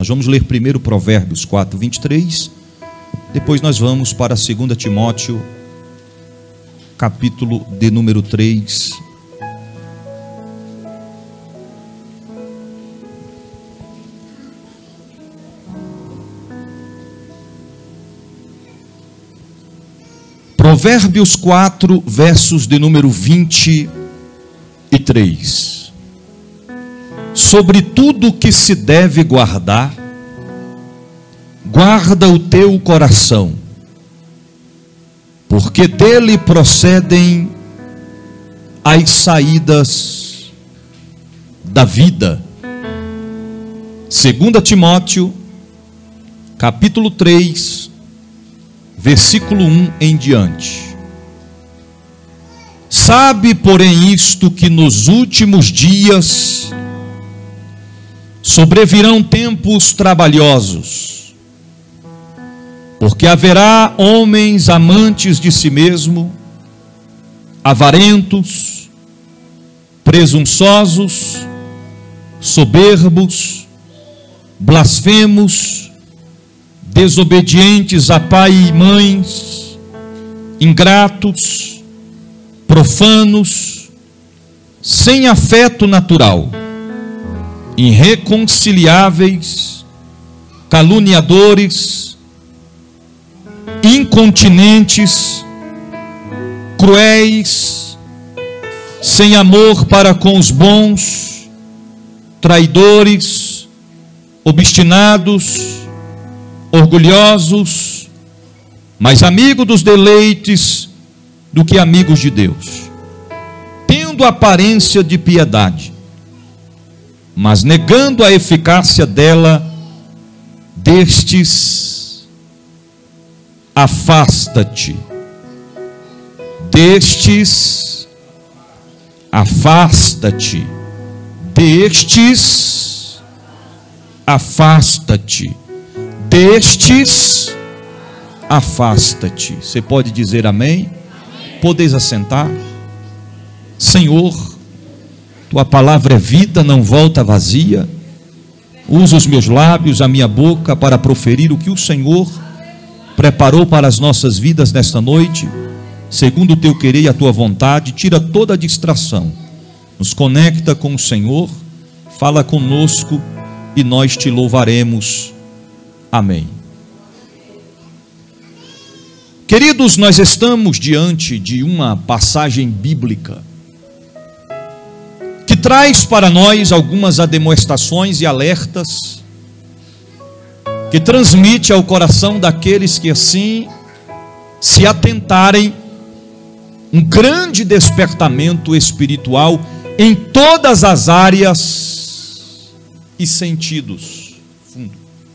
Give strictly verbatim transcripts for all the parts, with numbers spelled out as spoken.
Nós vamos ler primeiro Provérbios quatro, vinte e três, depois nós vamos para dois Timóteo, capítulo de número três. Provérbios quatro, versos de número vinte e três. Sobre tudo que se deve guardar, guarda o teu coração, porque dele procedem as saídas da vida. Segundo Timóteo, capítulo três, versículo um em diante. Sabe, porém, isto, que nos últimos dias sobrevirão tempos trabalhosos, porque haverá homens amantes de si mesmo, avarentos, presunçosos, soberbos, blasfemos, desobedientes a pai e mães, ingratos, profanos, sem afeto natural, irreconciliáveis, caluniadores, incontinentes, cruéis, sem amor para com os bons, traidores, obstinados, orgulhosos, mais amigos dos deleites do que amigos de Deus, tendo aparência de piedade, mas negando a eficácia dela, destes afasta-te. Destes afasta-te. Destes afasta-te. Destes afasta-te. Você pode dizer amém? Amém. Podeis assentar? Senhor, tua palavra é vida, não volta vazia. Usa os meus lábios, a minha boca, para proferir o que o Senhor preparou para as nossas vidas nesta noite, segundo o teu querer e a tua vontade. Tira toda a distração, nos conecta com o Senhor, fala conosco e nós te louvaremos. Amém. Queridos, nós estamos diante de uma passagem bíblica que traz para nós algumas admoestações e alertas, que transmite ao coração daqueles que assim se atentarem um grande despertamento espiritual em todas as áreas e sentidos. Fundo.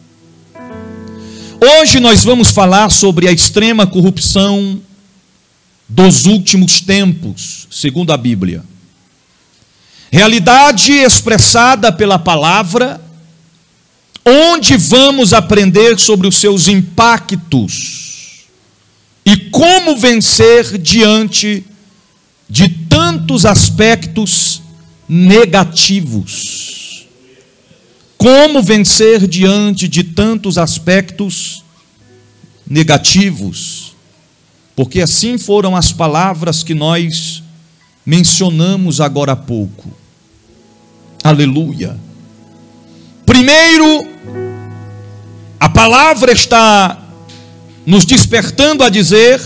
Hoje nós vamos falar sobre a extrema corrupção dos últimos tempos, segundo a Bíblia. Realidade expressada pela palavra, onde vamos aprender sobre os seus impactos e como vencer diante de tantos aspectos negativos. Como vencer diante de tantos aspectos negativos? Porque assim foram as palavras que nós mencionamos agora há pouco. Aleluia. Primeiro, a palavra está nos despertando a dizer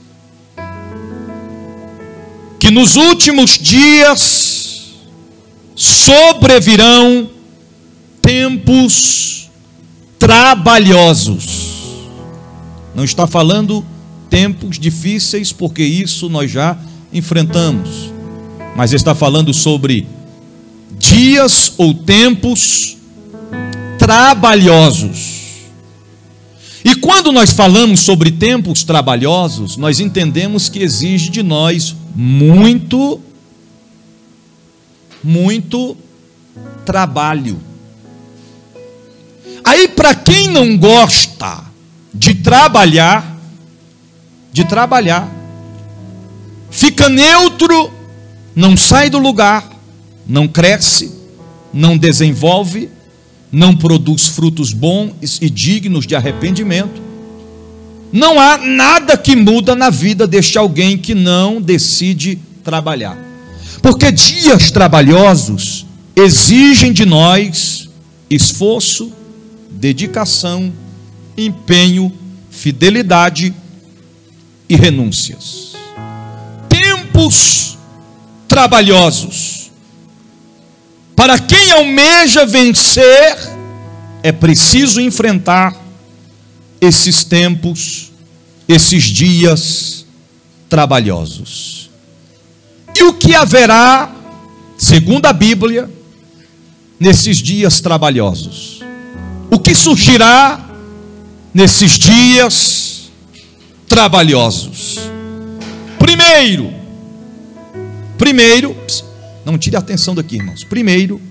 que nos últimos dias sobrevirão tempos trabalhosos. Não está falando tempos difíceis, porque isso nós já enfrentamos, mas está falando sobre dias ou tempos trabalhosos. E quando nós falamos sobre tempos trabalhosos, nós entendemos que exige de nós muito, muito trabalho. Aí, para quem não gosta de trabalhar, de trabalhar, fica neutro, não sai do lugar, não cresce, não desenvolve, não produz frutos bons e dignos de arrependimento, não há nada que muda na vida deste alguém que não decide trabalhar. Porque dias trabalhosos exigem de nós esforço, dedicação, empenho, fidelidade e renúncias. Tempos trabalhosos. Para quem almeja vencer, é preciso enfrentar esses tempos, esses dias trabalhosos. E o que haverá, segundo a Bíblia, nesses dias trabalhosos? O que surgirá nesses dias trabalhosos? Primeiro, primeiro, não tire a atenção daqui, irmãos. Primeiro,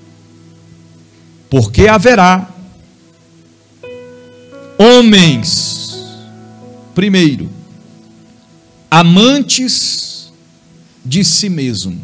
porque haverá homens, primeiro, amantes de si mesmo,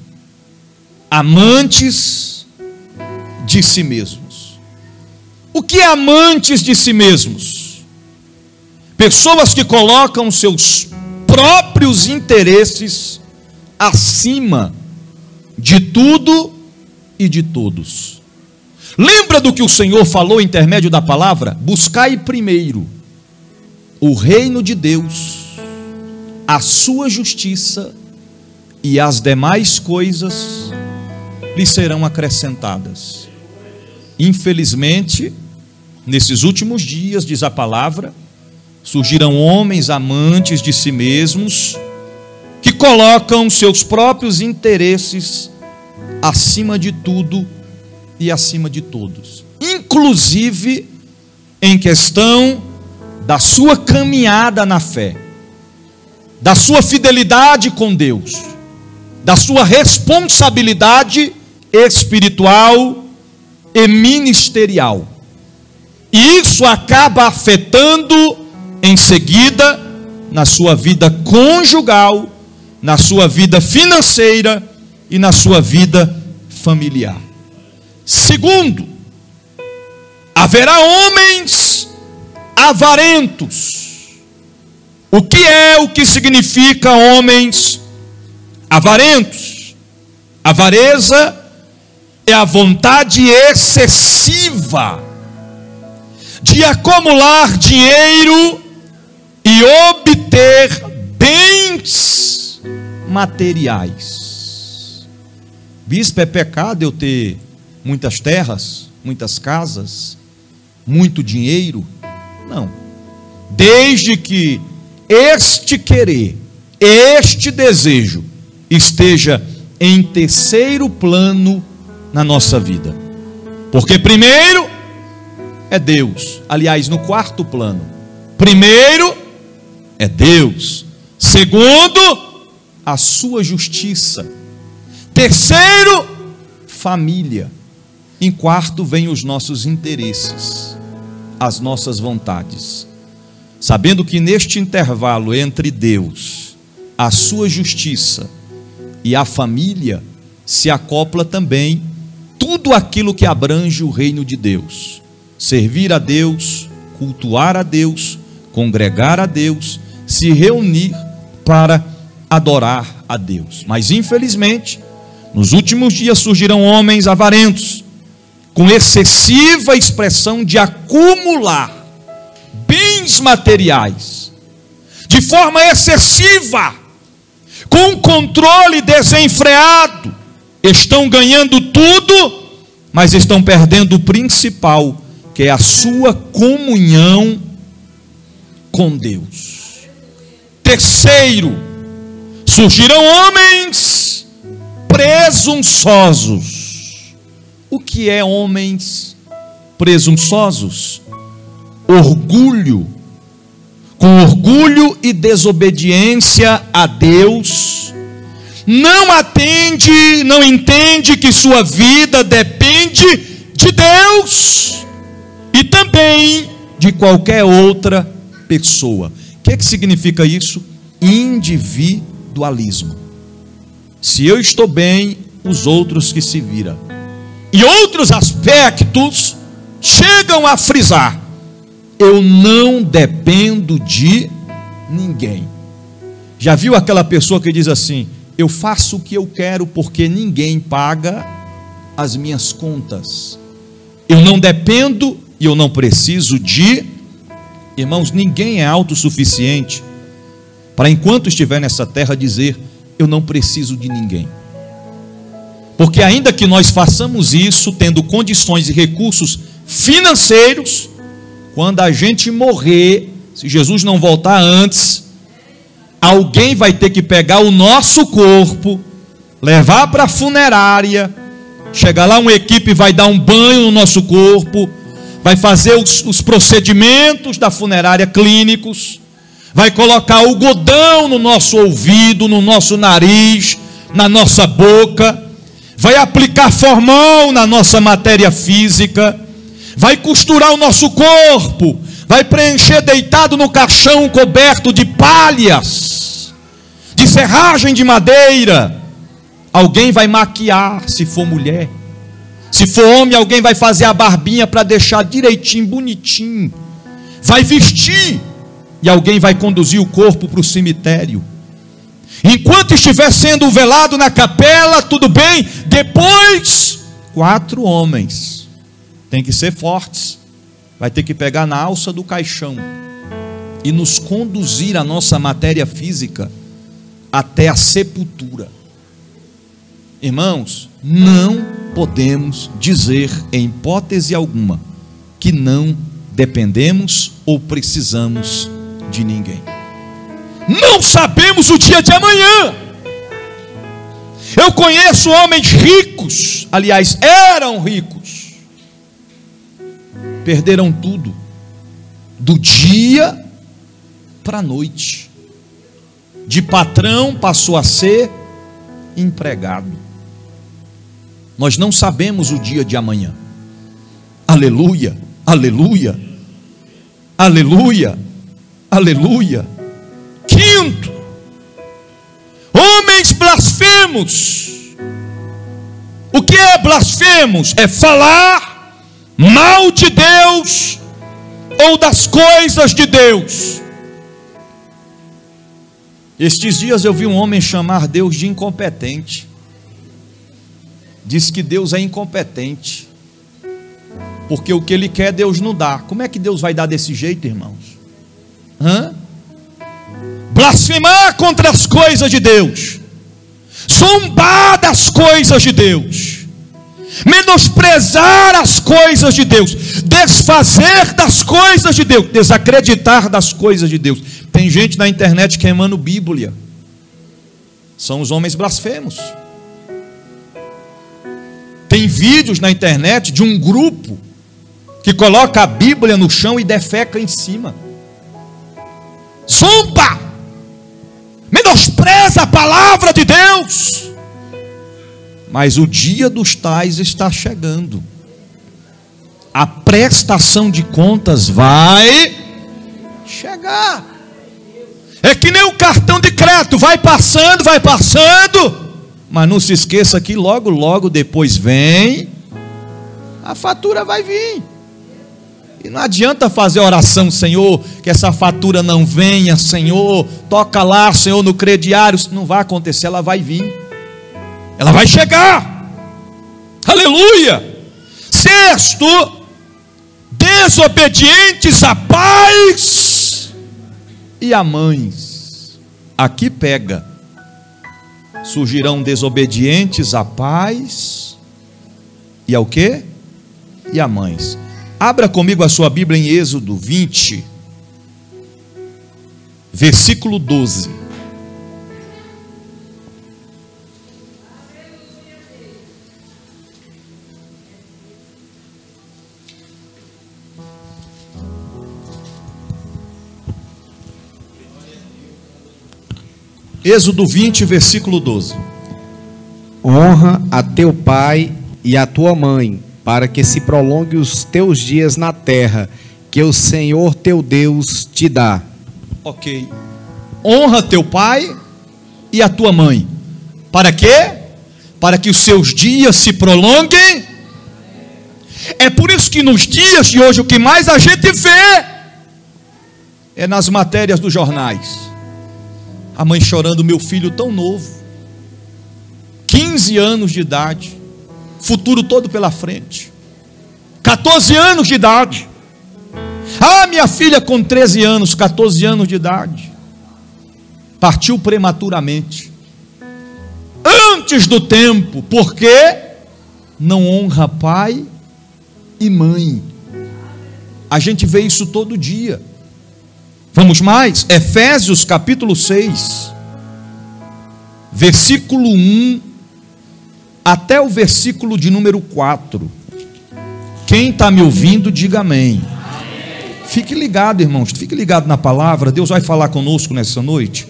amantes de si mesmos. O que é amantes de si mesmos? Pessoas que colocam seus próprios interesses acima de tudo e de todos. Lembra do que o Senhor falou em intermédio da palavra? Buscai primeiro o reino de Deus, a sua justiça, e as demais coisas lhe serão acrescentadas. Infelizmente, nesses últimos dias, diz a palavra, surgirão homens amantes de si mesmos, que colocam seus próprios interesses acima de tudo e acima de todos, inclusive em questão da sua caminhada na fé, da sua fidelidade com Deus, da sua responsabilidade espiritual e ministerial. E isso acaba afetando em seguida na sua vida conjugal, na sua vida financeira e na sua vida familiar. Segundo, haverá homens avarentos. O que é, o que significa homens avarentos? Avareza é a vontade excessiva de acumular dinheiro e obter bens materiais. Bispo, é pecado eu ter muitas terras, muitas casas, muito dinheiro? Não. Desde que este querer, este desejo esteja em terceiro plano na nossa vida. Porque primeiro é Deus. Aliás, no quarto plano. Primeiro é Deus. Segundo, a sua justiça. Terceiro, família. Em quarto, vem os nossos interesses, as nossas vontades. Sabendo que neste intervalo entre Deus, a sua justiça e a família, se acopla também tudo aquilo que abrange o reino de Deus. Servir a Deus, cultuar a Deus, congregar a Deus, se reunir para adorar a Deus. Mas infelizmente, nos últimos dias surgirão homens avarentos, com excessiva expressão de acumular bens materiais, de forma excessiva, com controle desenfreado, estão ganhando tudo, mas estão perdendo o principal, que é a sua comunhão com Deus. Terceiro, surgirão homens presunçosos. O que é homens presunçosos? Orgulho, com orgulho e desobediência a Deus, não atende, não entende que sua vida depende de Deus e também de qualquer outra pessoa. O que é que significa isso? Individualismo. Se eu estou bem, os outros que se viram. E outros aspectos chegam a frisar: eu não dependo de ninguém. Já viu aquela pessoa que diz assim: eu faço o que eu quero porque ninguém paga as minhas contas, eu não dependo e eu não preciso de... Irmãos, ninguém é autossuficiente para, enquanto estiver nessa terra, dizer: eu não preciso de ninguém. Porque ainda que nós façamos isso tendo condições e recursos financeiros, quando a gente morrer, se Jesus não voltar antes, alguém vai ter que pegar o nosso corpo, levar para a funerária, chegar lá uma equipe vai dar um banho no nosso corpo, vai fazer os, os procedimentos da funerária clínicos, vai colocar algodão no nosso ouvido, no nosso nariz, na nossa boca, vai aplicar formol na nossa matéria física, vai costurar o nosso corpo, vai preencher deitado no caixão coberto de palhas, de serragem de madeira. Alguém vai maquiar, se for mulher. Se for homem, alguém vai fazer a barbinha para deixar direitinho, bonitinho. Vai vestir, e alguém vai conduzir o corpo para o cemitério. Enquanto estiver sendo velado na capela, tudo bem. Depois, quatro homens, tem que ser fortes, vai ter que pegar na alça do caixão e nos conduzir a nossa matéria física até a sepultura. Irmãos, não podemos dizer em hipótese alguma que não dependemos ou precisamos de ninguém. Não sabemos o dia de amanhã. Eu conheço homens ricos, aliás, eram ricos, perderam tudo, do dia para a noite. De patrão passou a ser empregado. Nós não sabemos o dia de amanhã. Aleluia, aleluia, aleluia, aleluia. Quinto, homens blasfemos. O que é blasfemos? É falar mal de Deus ou das coisas de Deus. Estes dias eu vi um homem chamar Deus de incompetente. Diz que Deus é incompetente, porque o que Ele quer Deus não dá. Como é que Deus vai dar desse jeito, irmãos? Hã? Blasfemar contra as coisas de Deus, zombar das coisas de Deus, menosprezar as coisas de Deus, desfazer das coisas de Deus, desacreditar das coisas de Deus. Tem gente na internet queimando Bíblia. São os homens blasfemos. Tem vídeos na internet de um grupo que coloca a Bíblia no chão e defeca em cima. Zomba, menospreza a palavra de Deus. Mas o dia dos tais está chegando. A prestação de contas vai chegar. É que nem o cartão de crédito, vai passando, vai passando, mas não se esqueça que logo, logo depois vem, a fatura vai vir. E não adianta fazer oração: Senhor, que essa fatura não venha, Senhor, toca lá, Senhor, no crediário. Não vai acontecer, ela vai vir, ela vai chegar. Aleluia. Sexto, desobedientes a pais e a mães. Aqui pega. Surgirão desobedientes a pais e ao quê? E a mães. Abra comigo a sua Bíblia em Êxodo vinte, versículo doze. Êxodo vinte, versículo doze. Honra a teu pai e a tua mãe, para que se prolongue os teus dias na terra, que o Senhor teu Deus te dá. Ok. Honra teu pai e a tua mãe. Para quê? Para que os seus dias se prolonguem. É por isso que nos dias de hoje o que mais a gente vê é nas matérias dos jornais. A mãe chorando, meu filho tão novo, quinze anos de idade, futuro todo pela frente, quatorze anos de idade. Ah, minha filha com treze anos, quatorze anos de idade, partiu prematuramente, antes do tempo, porque não honra pai e mãe. A gente vê isso todo dia. Vamos mais, Efésios capítulo seis, versículo um, até o versículo de número quatro. Quem está me ouvindo, diga amém. Fique ligado, irmãos, fique ligado na palavra, Deus vai falar conosco nessa noite.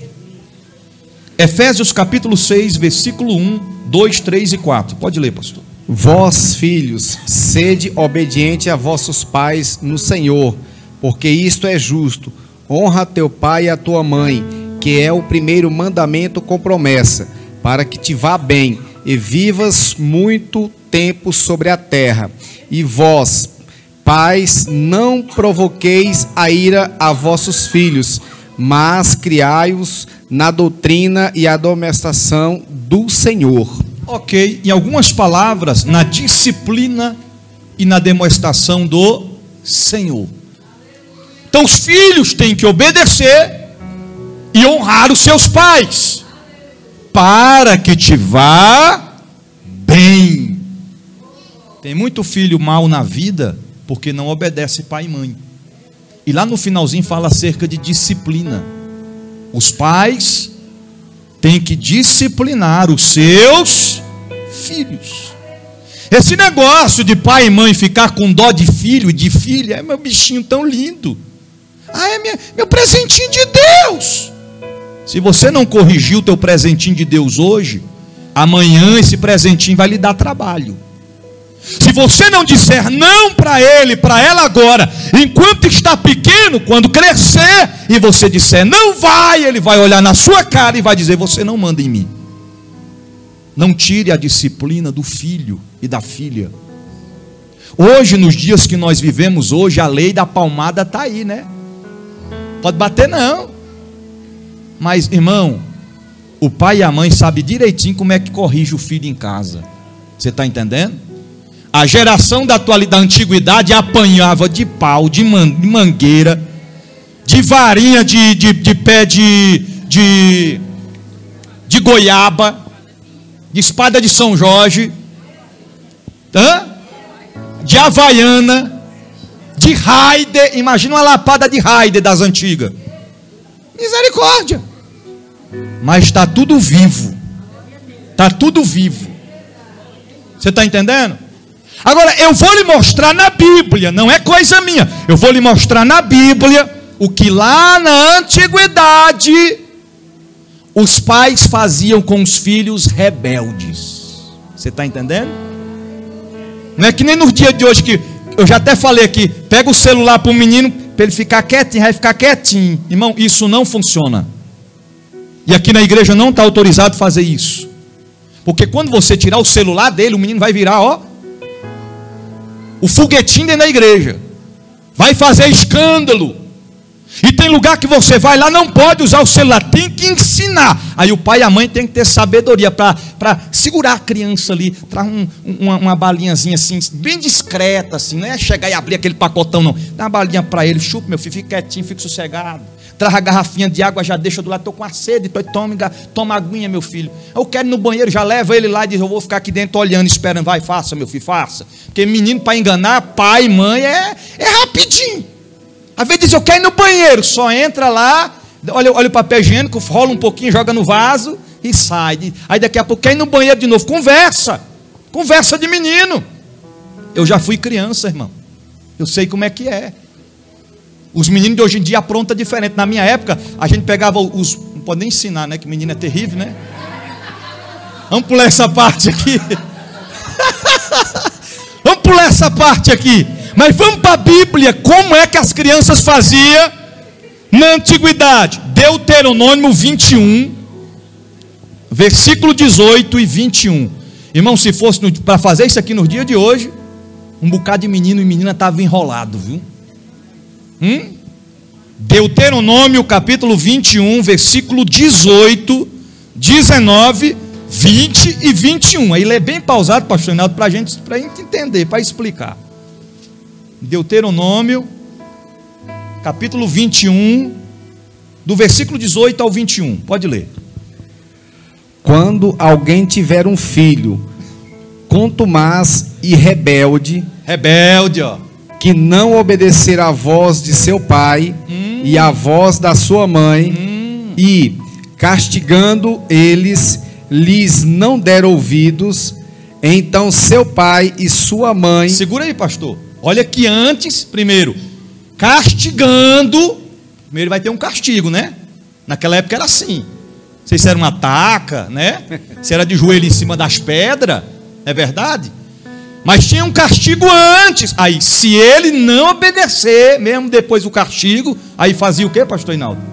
Efésios capítulo seis, versículo um, dois, três e quatro. Pode ler, pastor. Vós, filhos, sede obediente a vossos pais no Senhor, porque isto é justo. Honra teu pai e a tua mãe, que é o primeiro mandamento com promessa, para que te vá bem e vivas muito tempo sobre a terra. E vós, pais, não provoqueis a ira a vossos filhos, mas criai-os na doutrina e admoestação do Senhor. Ok, em algumas palavras, na disciplina e na demonstração do Senhor. Então os filhos têm que obedecer e honrar os seus pais, para que te vá bem. Tem muito filho mal na vida, porque não obedece pai e mãe. E lá no finalzinho fala acerca de disciplina. Os pais têm que disciplinar os seus filhos. Esse negócio de pai e mãe ficar com dó de filho e de filha, é meu bichinho tão lindo. Ah, é minha, meu presentinho de Deus. Se você não corrigir o teu presentinho de Deus hoje, amanhã esse presentinho vai lhe dar trabalho. Se você não disser não para ele, para ela agora, enquanto está pequeno, quando crescer, e você disser não vai, ele vai olhar na sua cara e vai dizer, você não manda em mim. Não tire a disciplina do filho e da filha. Hoje, nos dias que nós vivemos hoje, a lei da palmada está aí, né? Pode bater não. Mas, irmão, o pai e a mãe sabem direitinho como é que corrige o filho em casa. Você está entendendo? A geração da atualidade, da antiguidade, apanhava de pau, de mangueira, de varinha de, de, de pé de, de, de goiaba, de espada de São Jorge, hã? De havaiana, de Raider. Imagina uma lapada de Raider das antigas. Misericórdia. Mas está tudo vivo. Está tudo vivo. Você está entendendo? Agora eu vou lhe mostrar na Bíblia, não é coisa minha. Eu vou lhe mostrar na Bíblia o que lá na antiguidade os pais faziam com os filhos rebeldes. Você está entendendo? Não é que nem nos dias de hoje que eu já até falei aqui, pega o celular para o menino, para ele ficar quietinho, vai ficar quietinho. Irmão, isso não funciona. E aqui na igreja não está autorizado fazer isso. Porque quando você tirar o celular dele, o menino vai virar, ó, o foguetinho dentro da igreja. Vai fazer escândalo. E tem lugar que você vai lá, não pode usar o celular, tem que ensinar. Aí o pai e a mãe tem que ter sabedoria para segurar a criança ali, traz um, uma, uma balinhazinha assim, bem discreta assim, não é chegar e abrir aquele pacotão não. Dá uma balinha para ele, chupa meu filho, fica quietinho, fica sossegado. Traz a garrafinha de água, já deixa do lado, estou com a sede, tô, toma, toma aguinha meu filho. Eu quero ir no banheiro, já leva ele lá e diz, eu vou ficar aqui dentro olhando, esperando. Vai, faça meu filho, faça. Porque menino para enganar, pai e mãe é, é rapidinho. Às vezes diz, eu quero ir no banheiro, só entra lá, olha, olha o papel higiênico, rola um pouquinho, joga no vaso e sai. Aí daqui a pouco quer ir no banheiro de novo, conversa, conversa de menino. Eu já fui criança, irmão, eu sei como é que é. Os meninos de hoje em dia aprontam diferente. Na minha época, a gente pegava os, não pode nem ensinar, né, que menino é terrível, né? Vamos pular essa parte aqui. Vamos pular essa parte aqui. Mas vamos para a Bíblia, como é que as crianças faziam na antiguidade. Deuteronômio vinte e um, versículo dezoito e vinte e um. Irmão, se fosse para fazer isso aqui no dia de hoje, um bocado de menino e menina estavam enrolados, viu? Hum? Deuteronômio capítulo vinte e um, versículo dezoito, dezenove, vinte e vinte e um. Aí ele é bem pausado, pastor Reinaldo, para a gente, pra gente entender, para explicar. Deuteronômio capítulo vinte e um, do versículo dezoito ao vinte e um. Pode ler. Quando alguém tiver um filho contumaz e rebelde, rebelde, ó, que não obedecer à voz de seu pai hum. e à voz da sua mãe, hum. e castigando eles, lhes não der ouvidos, então seu pai e sua mãe... Segura aí, pastor. Olha que antes, primeiro, castigando, primeiro vai ter um castigo, né? Naquela época era assim. Não sei se era uma taca, né? Se era de joelho em cima das pedras, é verdade? Mas tinha um castigo antes. Aí, se ele não obedecer, mesmo depois do castigo, aí fazia o que, pastor Reinaldo?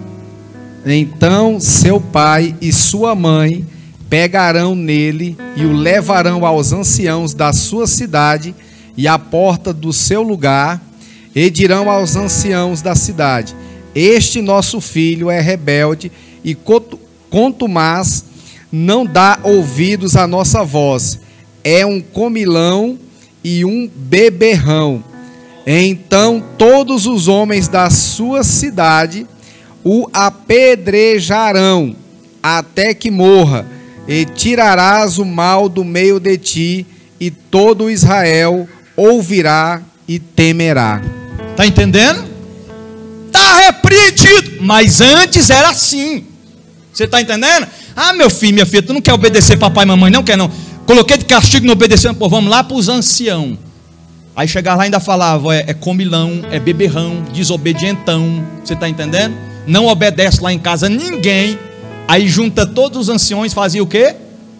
Então seu pai e sua mãe pegarão nele e o levarão aos anciãos da sua cidade e à porta do seu lugar, e dirão aos anciãos da cidade: este nosso filho é rebelde e contumaz, não dá ouvidos à nossa voz, é um comilão e um beberrão. Então todos os homens da sua cidade o apedrejarão até que morra, e tirarás o mal do meio de ti, e todo Israel ouvirá e temerá. Está entendendo? Está repreendido. Mas antes era assim. Você está entendendo? Ah, meu filho, minha filha, tu não quer obedecer papai e mamãe, não quer não. Coloquei de castigo não obedecendo, pô, vamos lá para os anciãos. Aí chegar lá e ainda falava, é, é comilão, é beberrão, desobedientão. Você está entendendo? Não obedece lá em casa ninguém. Aí junta todos os anciões, fazia o quê?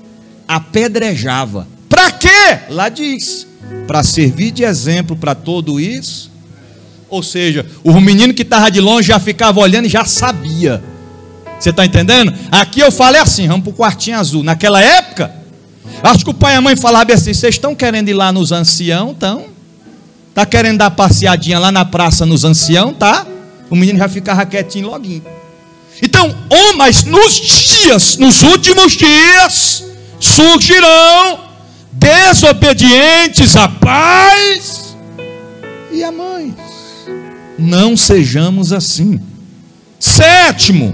Apedrejava. Para quê? Lá diz, para servir de exemplo para tudo isso. Ou seja, o menino que estava de longe já ficava olhando e já sabia. Você está entendendo? Aqui eu falei assim, vamos para o quartinho azul. Naquela época, acho que o pai e a mãe falavam assim, vocês estão querendo ir lá nos anciãos, então? Está querendo dar passeadinha lá na praça nos anciãos, tá? O menino já ficava quietinho loguinho. Então, oh, mas nos dias, nos últimos dias, surgirão desobedientes a pais e a mães. Não sejamos assim. Sétimo,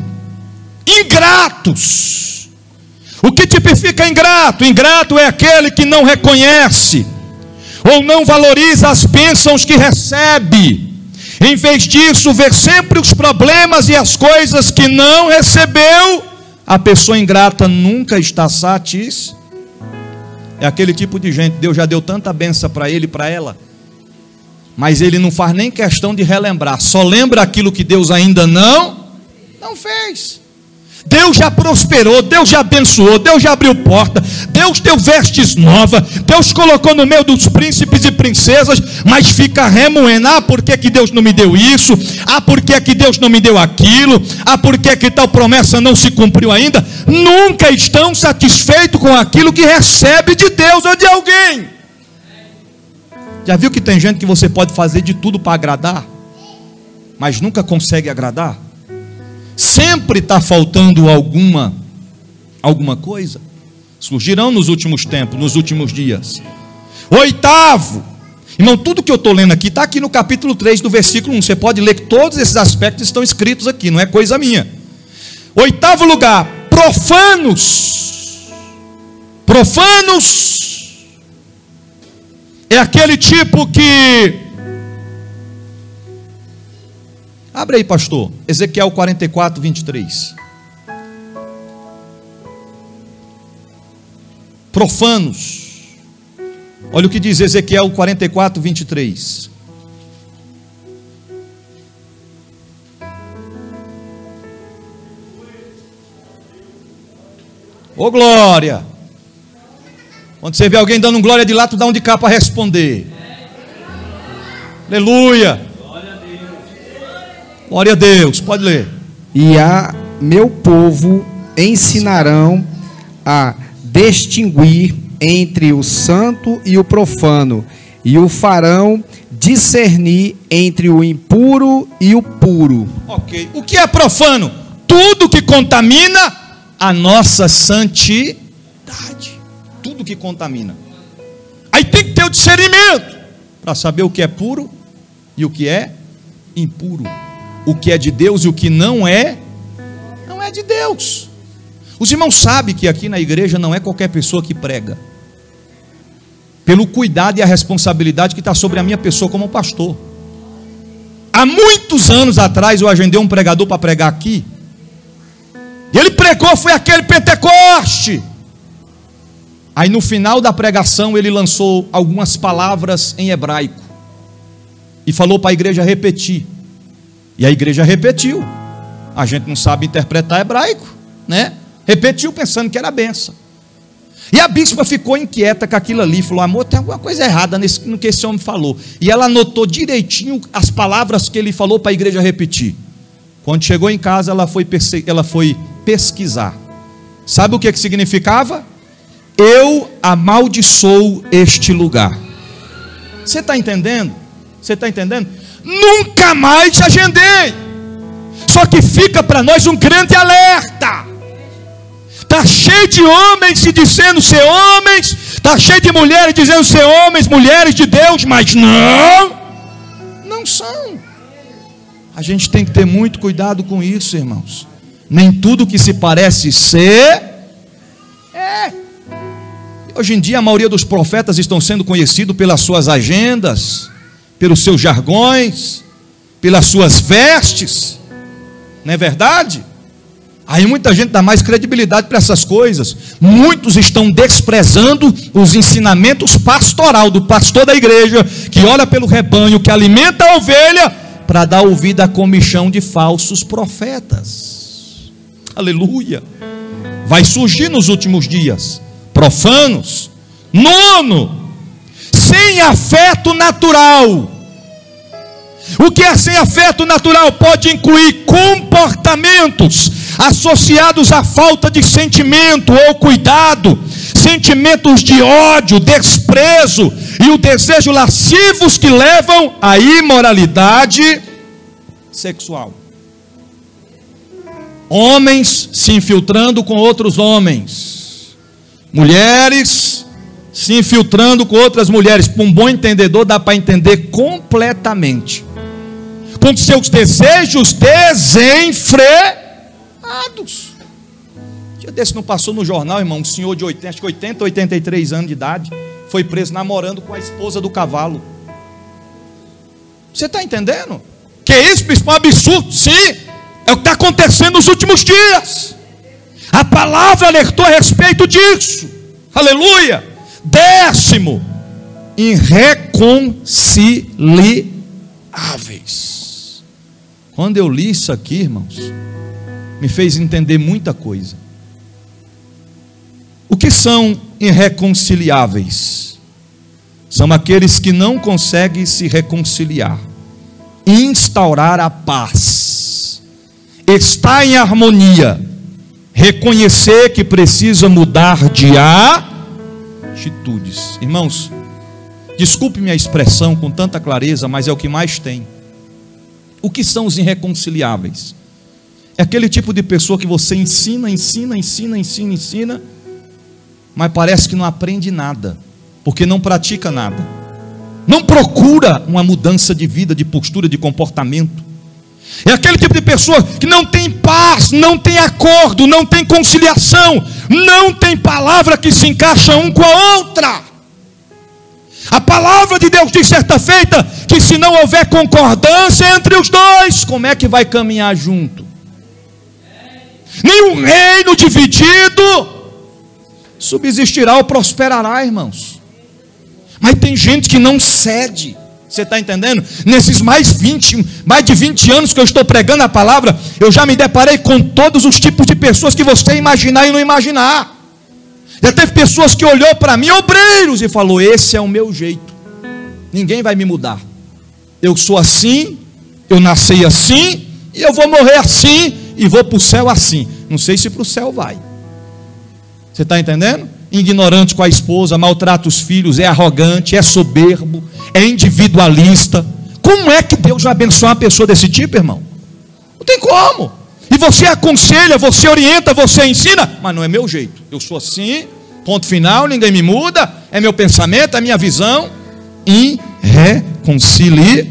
ingratos. O que tipifica ingrato? Ingrato é aquele que não reconhece ou não valoriza as bênçãos que recebe. Em vez disso, vê sempre os problemas e as coisas que não recebeu. A pessoa ingrata nunca está satisfeita. É aquele tipo de gente, Deus já deu tanta bênção para ele e para ela, mas ele não faz nem questão de relembrar, só lembra aquilo que Deus ainda não, não fez. Deus já prosperou, Deus já abençoou, Deus já abriu porta, Deus deu vestes novas, Deus colocou no meio dos príncipes e princesas, mas fica remoendo, ah, por que que Deus não me deu isso? Ah, por que que Deus não me deu aquilo? Ah, por que que tal promessa não se cumpriu ainda? Nunca estão satisfeitos com aquilo que recebe de Deus ou de alguém. Já viu que tem gente que você pode fazer de tudo para agradar, mas nunca consegue agradar? Sempre está faltando alguma, alguma coisa. Surgirão nos últimos tempos, nos últimos dias. Oitavo, irmão, tudo que eu estou lendo aqui está aqui no capítulo três do versículo um. Você pode ler que todos esses aspectos estão escritos aqui, não é coisa minha. Oitavo lugar, profanos. Profanos é aquele tipo que... Abre aí, pastor, Ezequiel quarenta e quatro, vinte e três. Profanos. Olha o que diz Ezequiel quarenta e quatro, vinte e três. Ô glória! Quando você vê alguém dando um glória de lá, tu dá um de cá para responder. Aleluia! Glória a Deus, pode ler. E a meu povo ensinarão a distinguir entre o santo e o profano, e o farão discernir entre o impuro e o puro. Ok. O que é profano? Tudo que contamina a nossa santidade. Tudo que contamina. Aí tem que ter o discernimento para saber o que é puro e o que é impuro. O que é de Deus e o que não é, não é de Deus. Os irmãos sabem que aqui na igreja não é qualquer pessoa que prega. Pelo cuidado e a responsabilidade que está sobre a minha pessoa como pastor. Há muitos anos atrás eu agendei um pregador para pregar aqui. E ele pregou, foi aquele Pentecoste. Aí no final da pregação ele lançou algumas palavras em hebraico. E falou para a igreja repetir. E a igreja repetiu. A gente não sabe interpretar hebraico, né? Repetiu pensando que era benção. E a bispa ficou inquieta com aquilo ali, falou: amor, tem alguma coisa errada nesse, no que esse homem falou. E ela anotou direitinho as palavras que ele falou para a igreja repetir. Quando chegou em casa, ela foi, ela foi pesquisar. Sabe o que, que significava? Eu amaldiçoo este lugar. Você está entendendo? Você está entendendo? Nunca mais agendei. Só que fica para nós um grande alerta. Está cheio de homens se dizendo ser homens, está cheio de mulheres dizendo ser homens, mulheres de Deus, mas não, não são. A gente tem que ter muito cuidado com isso, irmãos. Nem tudo que se parece ser, é. Hoje em dia a maioria dos profetas estão sendo conhecidos pelas suas agendas, pelos seus jargões, pelas suas vestes, não é verdade? Aí muita gente dá mais credibilidade para essas coisas. Muitos estão desprezando os ensinamentos pastoral do pastor da igreja, que olha pelo rebanho, que alimenta a ovelha, para dar ouvido à comichão de falsos profetas. Aleluia. Vai surgir nos últimos dias profanos. Nono, sem afeto natural. O que é sem afeto natural? Pode incluir comportamentos associados à falta de sentimento ou cuidado, sentimentos de ódio, desprezo e o desejo lascivos que levam à imoralidade sexual. Homens se infiltrando com outros homens, mulheres se infiltrando com outras mulheres. Para um bom entendedor dá para entender completamente, com seus desejos desenfreados. Dia desse não passou no jornal, irmão, um senhor de oitenta, acho que oitenta, oitenta e três anos de idade, foi preso namorando com a esposa do cavalo. Você está entendendo? Que isso, bispo? É um absurdo. Sim, é o que está acontecendo nos últimos dias. A palavra alertou a respeito disso. Aleluia. Décimo, irreconciliáveis. Quando eu li isso aqui, irmãos, me fez entender muita coisa. O que são irreconciliáveis? São aqueles que não conseguem se reconciliar, instaurar a paz, estar em harmonia, reconhecer que precisa mudar de atitudes. Irmãos, desculpe minha expressão com tanta clareza, mas é o que mais tem. O que são os irreconciliáveis? É aquele tipo de pessoa que você ensina, ensina, ensina, ensina, ensina, mas parece que não aprende nada, porque não pratica nada, não procura uma mudança de vida, de postura, de comportamento. É aquele tipo de pessoa que não tem paz, não tem acordo, não tem conciliação, não tem palavra que se encaixa um com a outra. A palavra de Deus diz certa feita que se não houver concordância entre os dois, como é que vai caminhar junto? Nenhum reino dividido subsistirá ou prosperará, irmãos. Mas tem gente que não cede. Você está entendendo? Nesses mais, vinte, mais de vinte anos que eu estou pregando a palavra, eu já me deparei com todos os tipos de pessoas que você imaginar e não imaginar. Já teve pessoas que olhou para mim, obreiros, e falou: esse é o meu jeito, ninguém vai me mudar. Eu sou assim, eu nasci assim, e eu vou morrer assim, e vou para o céu assim. Não sei se para o céu vai. Você está entendendo? Ignorante com a esposa, maltrata os filhos, é arrogante, é soberbo, é individualista. Como é que Deus vai abençoar uma pessoa desse tipo, irmão? Não tem como. E você aconselha, você orienta, você ensina, mas não é meu jeito. Eu sou assim, ponto final, ninguém me muda, é meu pensamento, é minha visão. Irreconciliáveis.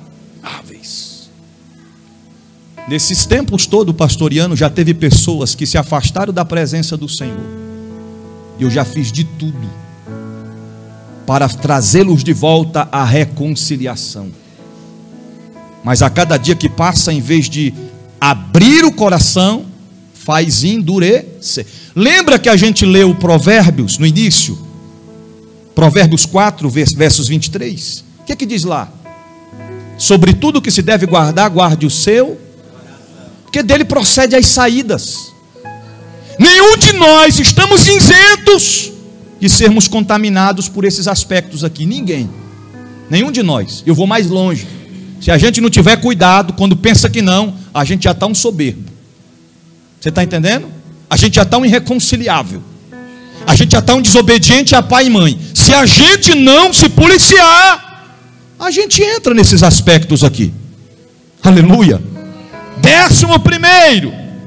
Nesses tempos todos pastoreando, já teve pessoas que se afastaram da presença do Senhor. E eu já fiz de tudo para trazê-los de volta à reconciliação. Mas a cada dia que passa, em vez de abrir o coração, faz endurecer. Lembra que a gente leu Provérbios no início? Provérbios quatro, versos vinte e três. O que é que diz lá? Sobre tudo que se deve guardar, guarde o seu, porque dele procede as saídas. Nenhum de nós estamos isentos de sermos contaminados por esses aspectos aqui. Ninguém. Nenhum de nós. Eu vou mais longe. Se a gente não tiver cuidado, quando pensa que não, a gente já está um soberbo. Você está entendendo? A gente já está um irreconciliável. A gente já está um desobediente a pai e mãe. Se a gente não se policiar, a gente entra nesses aspectos aqui. Aleluia. Décimo primeiro,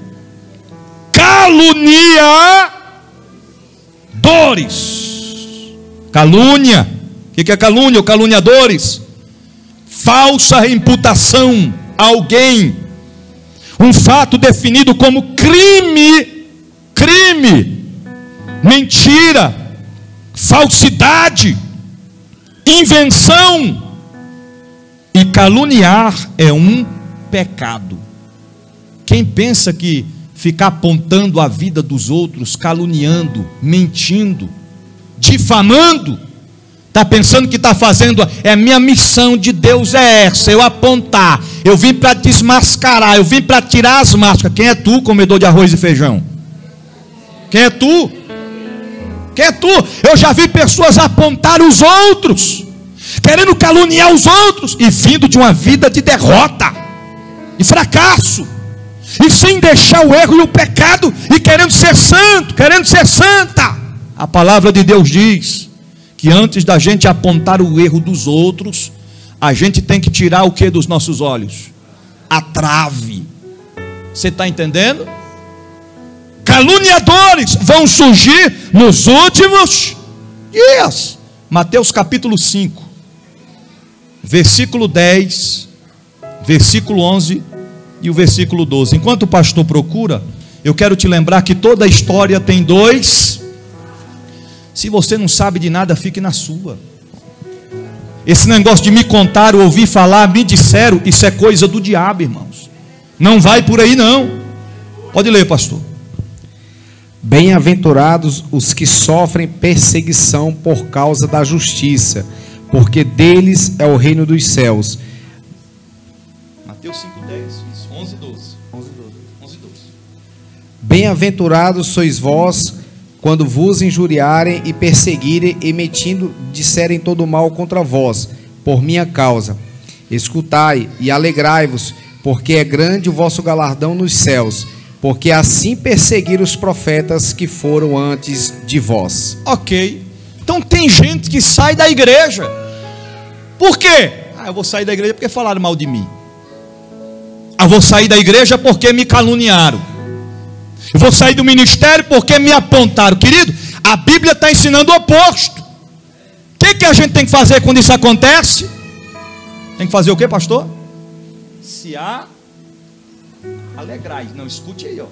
caluniadores. Calúnia. O que é calúnia ou caluniadores? Falsa imputação a alguém. Um fato definido como crime. Crime. Mentira. Falsidade. Invenção. E caluniar é um pecado. Quem pensa que ficar apontando a vida dos outros, caluniando, mentindo, difamando, está pensando que está fazendo, é a minha missão de Deus é essa, eu apontar, eu vim para desmascarar, eu vim para tirar as máscaras. Quem é tu, comedor de arroz e feijão? Quem é tu? Quem é tu? Eu já vi pessoas apontar os outros, querendo caluniar os outros, e vindo de uma vida de derrota, de fracasso, e sem deixar o erro e o pecado, e querendo ser santo, querendo ser santa. A palavra de Deus diz que antes da gente apontar o erro dos outros, a gente tem que tirar o que dos nossos olhos? A trave. Você está entendendo? Caluniadores vão surgir nos últimos dias. Mateus capítulo cinco, versículo dez, versículo onze e o versículo doze. Enquanto o pastor procura, eu quero te lembrar que toda a história tem dois. Se você não sabe de nada, fique na sua. Esse negócio de me contar, ou ouvir falar, me disseram, isso é coisa do diabo, irmãos. Não vai por aí não. Pode ler, pastor. Bem-aventurados os que sofrem perseguição por causa da justiça, porque deles é o reino dos céus. Mateus cinco, dez, onze, doze. Bem-aventurados sois vós, quando vos injuriarem e perseguirem, e mentindo disserem todo mal contra vós, por minha causa. Escutai e alegrai-vos, porque é grande o vosso galardão nos céus, porque assim perseguiram os profetas que foram antes de vós. Ok. Então tem gente que sai da igreja. Por quê? Ah, eu vou sair da igreja porque falaram mal de mim. Eu vou sair da igreja porque me caluniaram. Eu vou sair do ministério porque me apontaram. Querido, a Bíblia está ensinando o oposto. O que, que a gente tem que fazer quando isso acontece? Tem que fazer o que, pastor? Se a alegrai. Não, escute aí, ó.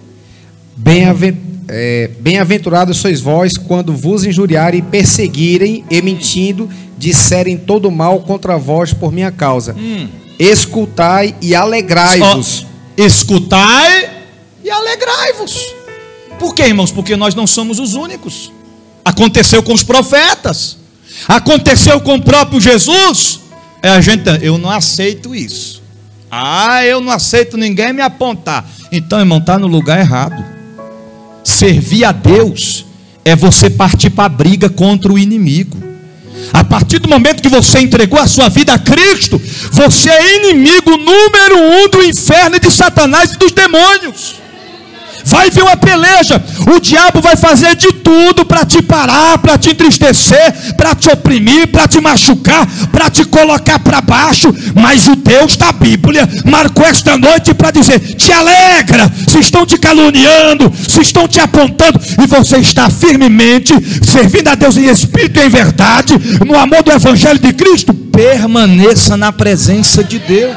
Bem-aventurados sois vós, quando vos injuriarem e perseguirem, e mentindo disserem todo mal contra vós por minha causa. Hum. Escutai e alegrai-vos. Escutai e alegrai-vos. Por quê, irmãos? Porque nós não somos os únicos. Aconteceu com os profetas, aconteceu com o próprio Jesus. É a gente, eu não aceito isso. Ah, eu não aceito ninguém me apontar. Então, irmão, está no lugar errado. Servir a Deus é você partir para a briga contra o inimigo. A partir do momento que você entregou a sua vida a Cristo, você é inimigo número um do inferno e de Satanás e dos demônios. Vai vir uma peleja. O diabo vai fazer de tudo para te parar, para te entristecer, para te oprimir, para te machucar, para te colocar para baixo. Mas o Deus da Bíblia marcou esta noite para dizer: te alegra. Se estão te caluniando, se estão te apontando, e você está firmemente servindo a Deus em espírito e em verdade, no amor do Evangelho de Cristo, permaneça na presença de Deus.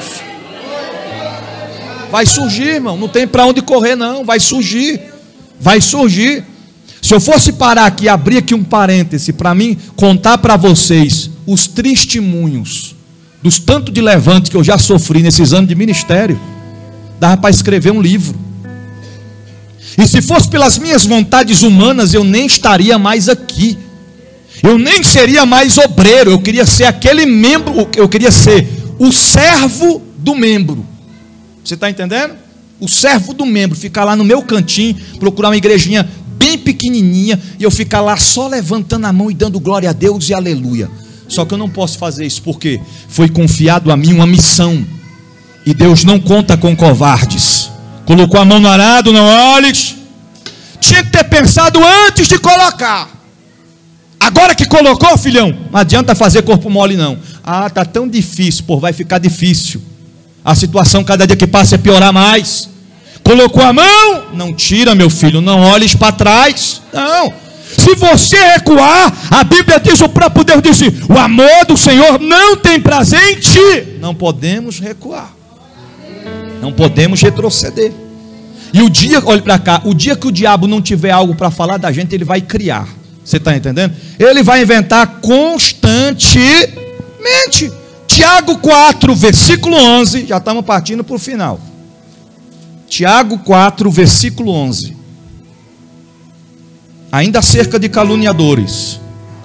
Vai surgir, irmão, não tem para onde correr não, vai surgir, vai surgir. Se eu fosse parar aqui e abrir aqui um parêntese para mim contar para vocês os testemunhos dos tanto de levante que eu já sofri nesses anos de ministério, dava para escrever um livro. E se fosse pelas minhas vontades humanas, eu nem estaria mais aqui, eu nem seria mais obreiro, eu queria ser aquele membro, eu queria ser o servo do membro. Você está entendendo? O servo do membro, ficar lá no meu cantinho, procurar uma igrejinha bem pequenininha, e eu ficar lá só levantando a mão e dando glória a Deus e aleluia. Só que eu não posso fazer isso, porque foi confiado a mim uma missão, e Deus não conta com covardes. Colocou a mão no arado, não olhes. Tinha que ter pensado antes de colocar. Agora que colocou, filhão, não adianta fazer corpo mole não. Ah, está tão difícil, pô, vai ficar difícil. A situação cada dia que passa é piorar mais. Colocou a mão, não tira, meu filho, não olhes para trás. Não. Se você recuar, a Bíblia diz, o próprio Deus disse: o amor do Senhor não tem prazer em ti. Não podemos recuar, não podemos retroceder. E o dia, olhe para cá, o dia que o diabo não tiver algo para falar da gente, ele vai criar. Você está entendendo? Ele vai inventar constantemente. Tiago quatro, versículo onze, já estamos partindo para o final. Tiago quatro, versículo onze. Ainda acerca de caluniadores.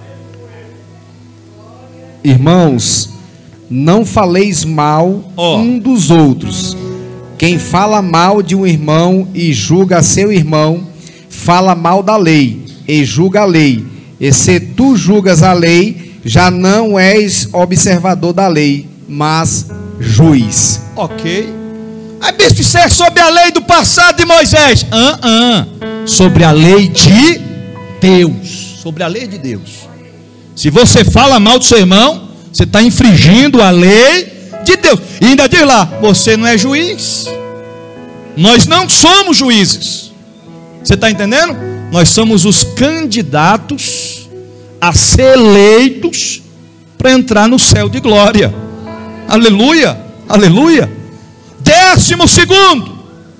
Irmãos, não faleis mal oh. um dos outros. Quem fala mal de um irmão e julga seu irmão, fala mal da lei e julga a lei. E se tu julgas a lei, já não és observador da lei, mas juiz. Ok. Aí, bispo, isso é sobre a lei do passado de Moisés. Ah, ah. Sobre a lei de Deus. Sobre a lei de Deus. Se você fala mal do seu irmão, você está infringindo a lei de Deus. E ainda diz lá: você não é juiz. Nós não somos juízes. Você está entendendo? Nós somos os candidatos a ser eleitos para entrar no céu de glória. Aleluia, aleluia. Décimo segundo,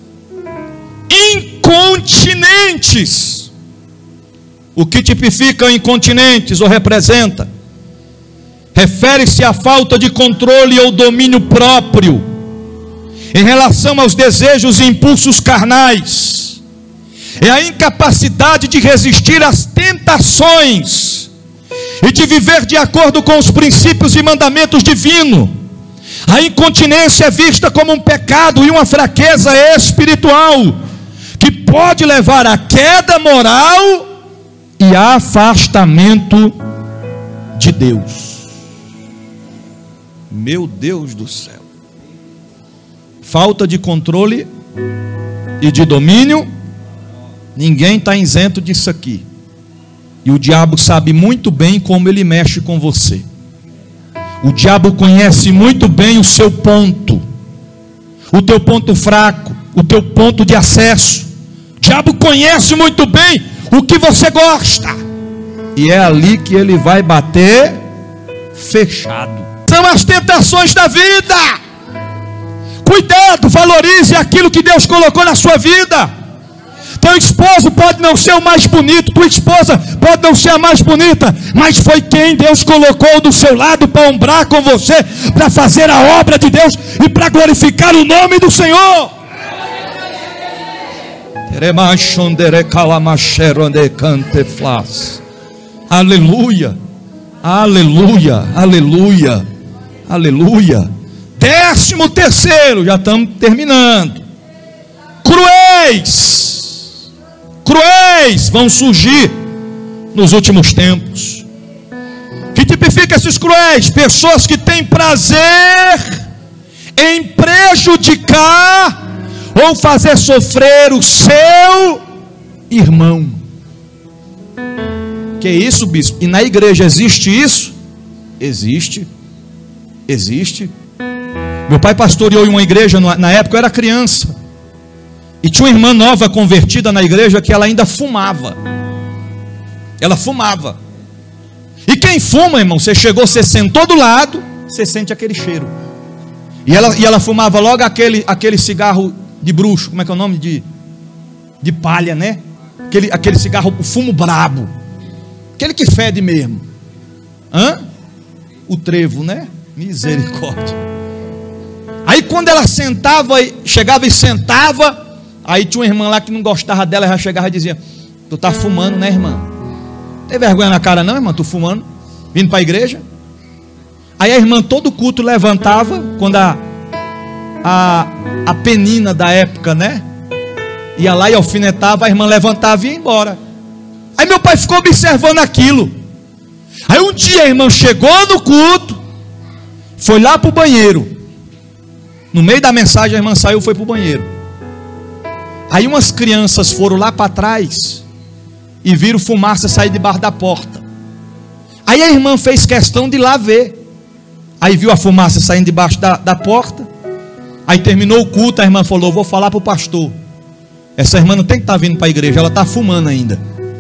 incontinentes. O que tipifica incontinentes ou representa? Refere-se à falta de controle ou domínio próprio em relação aos desejos e impulsos carnais. É a incapacidade de resistir às tentações e de viver de acordo com os princípios e mandamentos divinos. A incontinência é vista como um pecado e uma fraqueza espiritual que pode levar à queda moral e afastamento de Deus. Meu Deus do céu. Falta de controle e de domínio. Ninguém está isento disso aqui. E o diabo sabe muito bem como ele mexe com você. O diabo conhece muito bem o seu ponto, o teu ponto fraco, o teu ponto de acesso. O diabo conhece muito bem o que você gosta. E é ali que ele vai bater fechado. São as tentações da vida. Cuidado, valorize aquilo que Deus colocou na sua vida. Teu esposo pode não ser o mais bonito, tua esposa pode não ser a mais bonita, mas foi quem Deus colocou do seu lado para ombrar com você, para fazer a obra de Deus e para glorificar o nome do Senhor. Aleluia, aleluia, aleluia, aleluia. Décimo terceiro, já estamos terminando. Cruéis. Cruéis vão surgir nos últimos tempos. Que tipifica esses cruéis? Pessoas que têm prazer em prejudicar ou fazer sofrer o seu irmão. Que isso, bispo? E na igreja existe isso? Existe. Existe. Meu pai pastoreou em uma igreja, na época eu era criança, e tinha uma irmã nova convertida na igreja que ela ainda fumava. Ela fumava. E quem fuma, irmão, você chegou, você sentou do lado, você sente aquele cheiro. E ela, e ela fumava logo aquele, aquele cigarro de bruxo, como é que é o nome? De, de palha, né? Aquele, aquele cigarro, o fumo brabo. Aquele que fede mesmo. Hã? O trevo, né? Misericórdia. Aí quando ela sentava, chegava e sentava, aí tinha uma irmã lá que não gostava dela, já chegava e dizia: tu tá fumando, né, irmã? Tem vergonha na cara não, irmã? Tu fumando? Vindo para a igreja? Aí a irmã todo culto levantava, quando a, a, a penina da época, né, ia lá e alfinetava, a irmã levantava e ia embora. Aí meu pai ficou observando aquilo. Aí um dia a irmã chegou no culto, foi lá para o banheiro. No meio da mensagem a irmã saiu e foi para o banheiro. Aí umas crianças foram lá para trás e viram fumaça sair debaixo da porta. Aí a irmã fez questão de ir lá ver. Aí viu a fumaça saindo debaixo da, da porta. Aí terminou o culto, a irmã falou: vou falar para o pastor, essa irmã não tem que estar vindo para a igreja, ela está fumando ainda.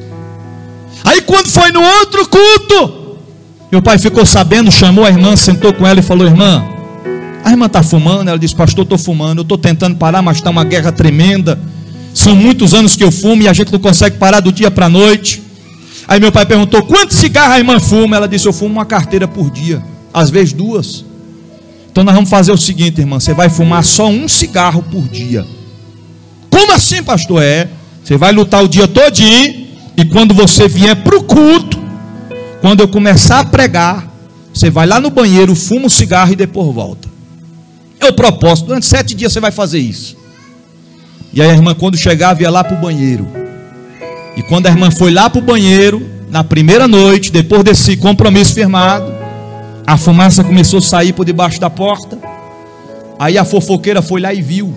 Aí quando foi no outro culto, meu pai ficou sabendo, chamou a irmã, sentou com ela e falou: irmã, a irmã está fumando? Ela disse: pastor, estou fumando, eu estou tentando parar, mas está uma guerra tremenda. São muitos anos que eu fumo e a gente não consegue parar do dia para a noite. Aí meu pai perguntou: quantos cigarros a irmã fuma? Ela disse: eu fumo uma carteira por dia, às vezes duas. Então nós vamos fazer o seguinte, irmã, você vai fumar só um cigarro por dia. Como assim, pastor? É, você vai lutar o dia todinho, e quando você vier para o culto, quando eu começar a pregar, você vai lá no banheiro, fuma um cigarro e depois volta. É o propósito, durante sete dias você vai fazer isso. E aí a irmã, quando chegava, ia lá para o banheiro. E quando a irmã foi lá para o banheiro, na primeira noite, depois desse compromisso firmado, a fumaça começou a sair por debaixo da porta. Aí a fofoqueira foi lá e viu.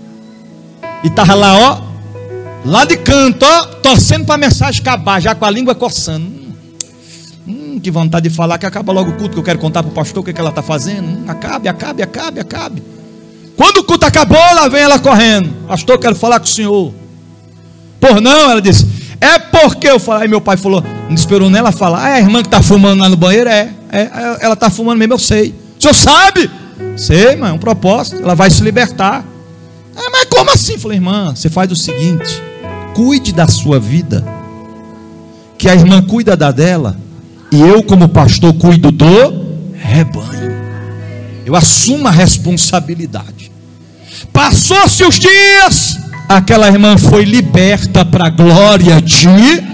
E estava lá, ó, lá de canto, ó, torcendo para a mensagem acabar, já com a língua coçando. Hum, hum, que vontade de falar, que acaba logo o culto, que eu quero contar para o pastor o que, é que ela está fazendo. Hum, acabe, acabe, acabe, acabe. Quando o culto acabou, lá vem ela correndo: pastor, quero falar com o senhor. Por não, ela disse: é porque eu falei. Aí meu pai falou, não esperou nela falar: ah, é a irmã que está fumando lá no banheiro? É, é ela está fumando mesmo, eu sei. O senhor sabe? Sei, irmã, é um propósito, ela vai se libertar. Ah, mas como assim? Eu falei: irmã, você faz o seguinte, cuide da sua vida, que a irmã cuida da dela, e eu como pastor cuido do rebanho. Eu assumo a responsabilidade. Passou-se os dias, aquela irmã foi liberta para a glória de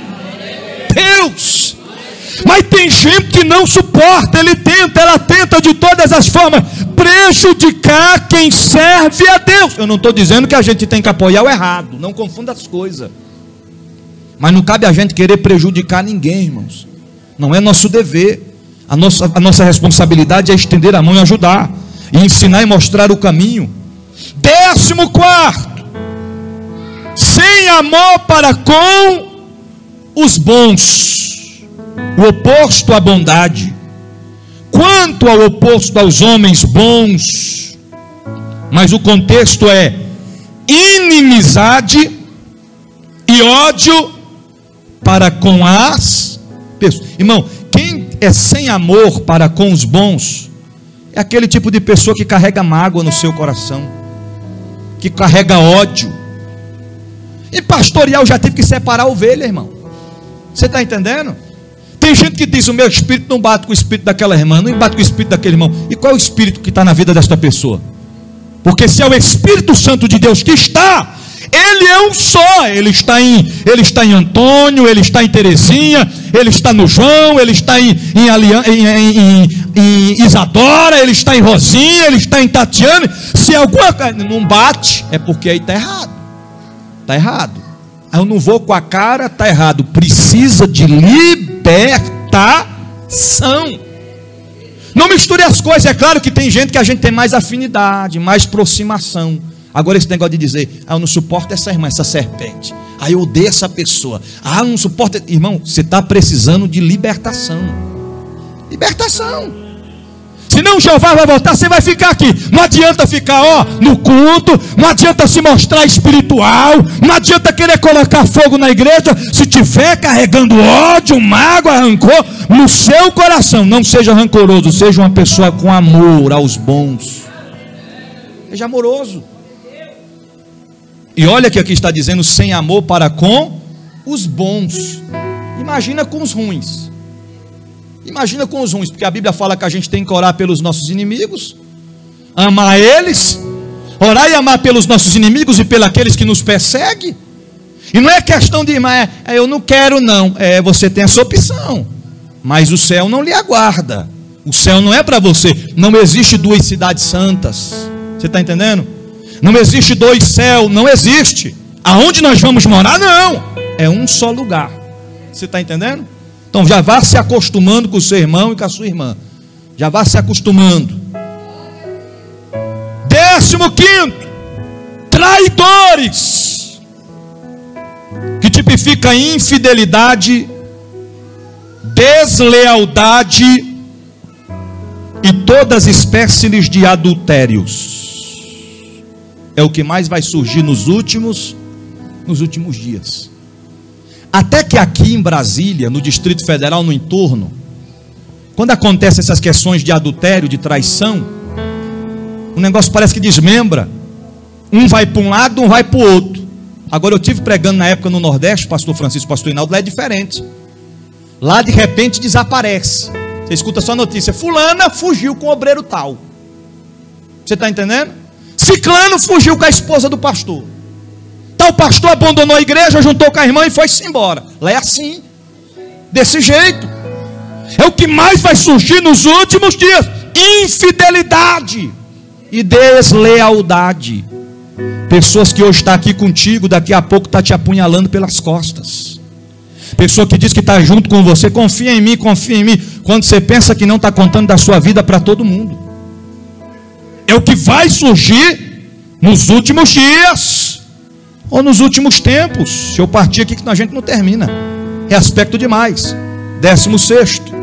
Deus. Mas tem gente que não suporta, ele tenta, ela tenta de todas as formas prejudicar quem serve a Deus. Eu não estou dizendo que a gente tem que apoiar o errado, não confunda as coisas. Mas não cabe a gente querer prejudicar ninguém, irmãos. Não é nosso dever. A nossa, a nossa responsabilidade é estender a mão e ajudar, e ensinar e mostrar o caminho. Décimo quarto, sem amor para com os bons, o oposto à bondade. Quanto ao oposto aos homens bons, mas o contexto é inimizade e ódio para com as pessoas. Irmão, quem é sem amor para com os bons é aquele tipo de pessoa que carrega mágoa no seu coração, que carrega ódio. E pastoreal já teve que separar a ovelha, irmão. Você está entendendo? Tem gente que diz: o meu espírito não bate com o espírito daquela irmã, não bate com o espírito daquele irmão. E qual é o espírito que está na vida desta pessoa? Porque se é o Espírito Santo de Deus que está, ele é um só. Ele está em, ele está em Antônio, ele está em Terezinha, ele está no João, ele está em, em, Alian, em, em, em, em Isadora, ele está em Rosinha, ele está em Tatiane. Se alguma coisa não bate, é porque aí está errado. Está errado. Eu não vou com a cara, está errado. Precisa de libertação. Não misture as coisas. É claro que tem gente que a gente tem mais afinidade, mais aproximação. Agora esse negócio de dizer, ah, eu não suporto essa irmã, essa serpente, ah, eu odeio essa pessoa, ah, eu não suporto. Irmão, você está precisando de libertação. Libertação. Senão Jeová vai voltar, você vai ficar aqui. Não adianta ficar, ó, no culto, não adianta se mostrar espiritual, não adianta querer colocar fogo na igreja, se tiver carregando ódio, mágoa, rancor no seu coração. Não seja rancoroso, seja uma pessoa com amor aos bons. Seja amoroso. E olha que aqui está dizendo sem amor para com os bons. Imagina com os ruins. Imagina com os ruins, porque a Bíblia fala que a gente tem que orar pelos nossos inimigos, amar eles, orar e amar pelos nossos inimigos e pelos aqueles que nos perseguem. E não é questão de, mas é, eu não quero não, é, você tem essa opção, mas o céu não lhe aguarda. O céu não é para você. Não existe duas cidades santas. Você está entendendo? Não existe dois céus, não existe. Aonde nós vamos morar, não. É um só lugar. Você está entendendo? Então já vá se acostumando com o seu irmão e com a sua irmã. Já vá se acostumando. Décimo quinto, traidores, que tipifica infidelidade, deslealdade e todas as espécies de adultérios. É o que mais vai surgir nos últimos, nos últimos dias. Até que aqui em Brasília, no Distrito Federal, no entorno, quando acontecem essas questões de adultério, de traição, o negócio parece que desmembra. Um vai para um lado, um vai para o outro. Agora eu tive pregando na época no Nordeste, pastor Francisco, pastor Hinaldo, lá é diferente. Lá de repente desaparece. Você escuta só a notícia, fulana fugiu com o obreiro tal. Você está entendendo? Ciclano fugiu com a esposa do pastor. Tal pastor abandonou a igreja, juntou com a irmã e foi-se embora. Lá é assim, desse jeito. É o que mais vai surgir nos últimos dias. Infidelidade e deslealdade. Pessoas que hoje estão aqui contigo, daqui a pouco está te apunhalando pelas costas. Pessoa que diz que está junto com você, confia em mim, confia em mim, quando você pensa que não está contando da sua vida para todo mundo. É o que vai surgir nos últimos dias, ou nos últimos tempos. Se eu partir aqui que a gente não termina. É aspecto demais. Décimo sexto,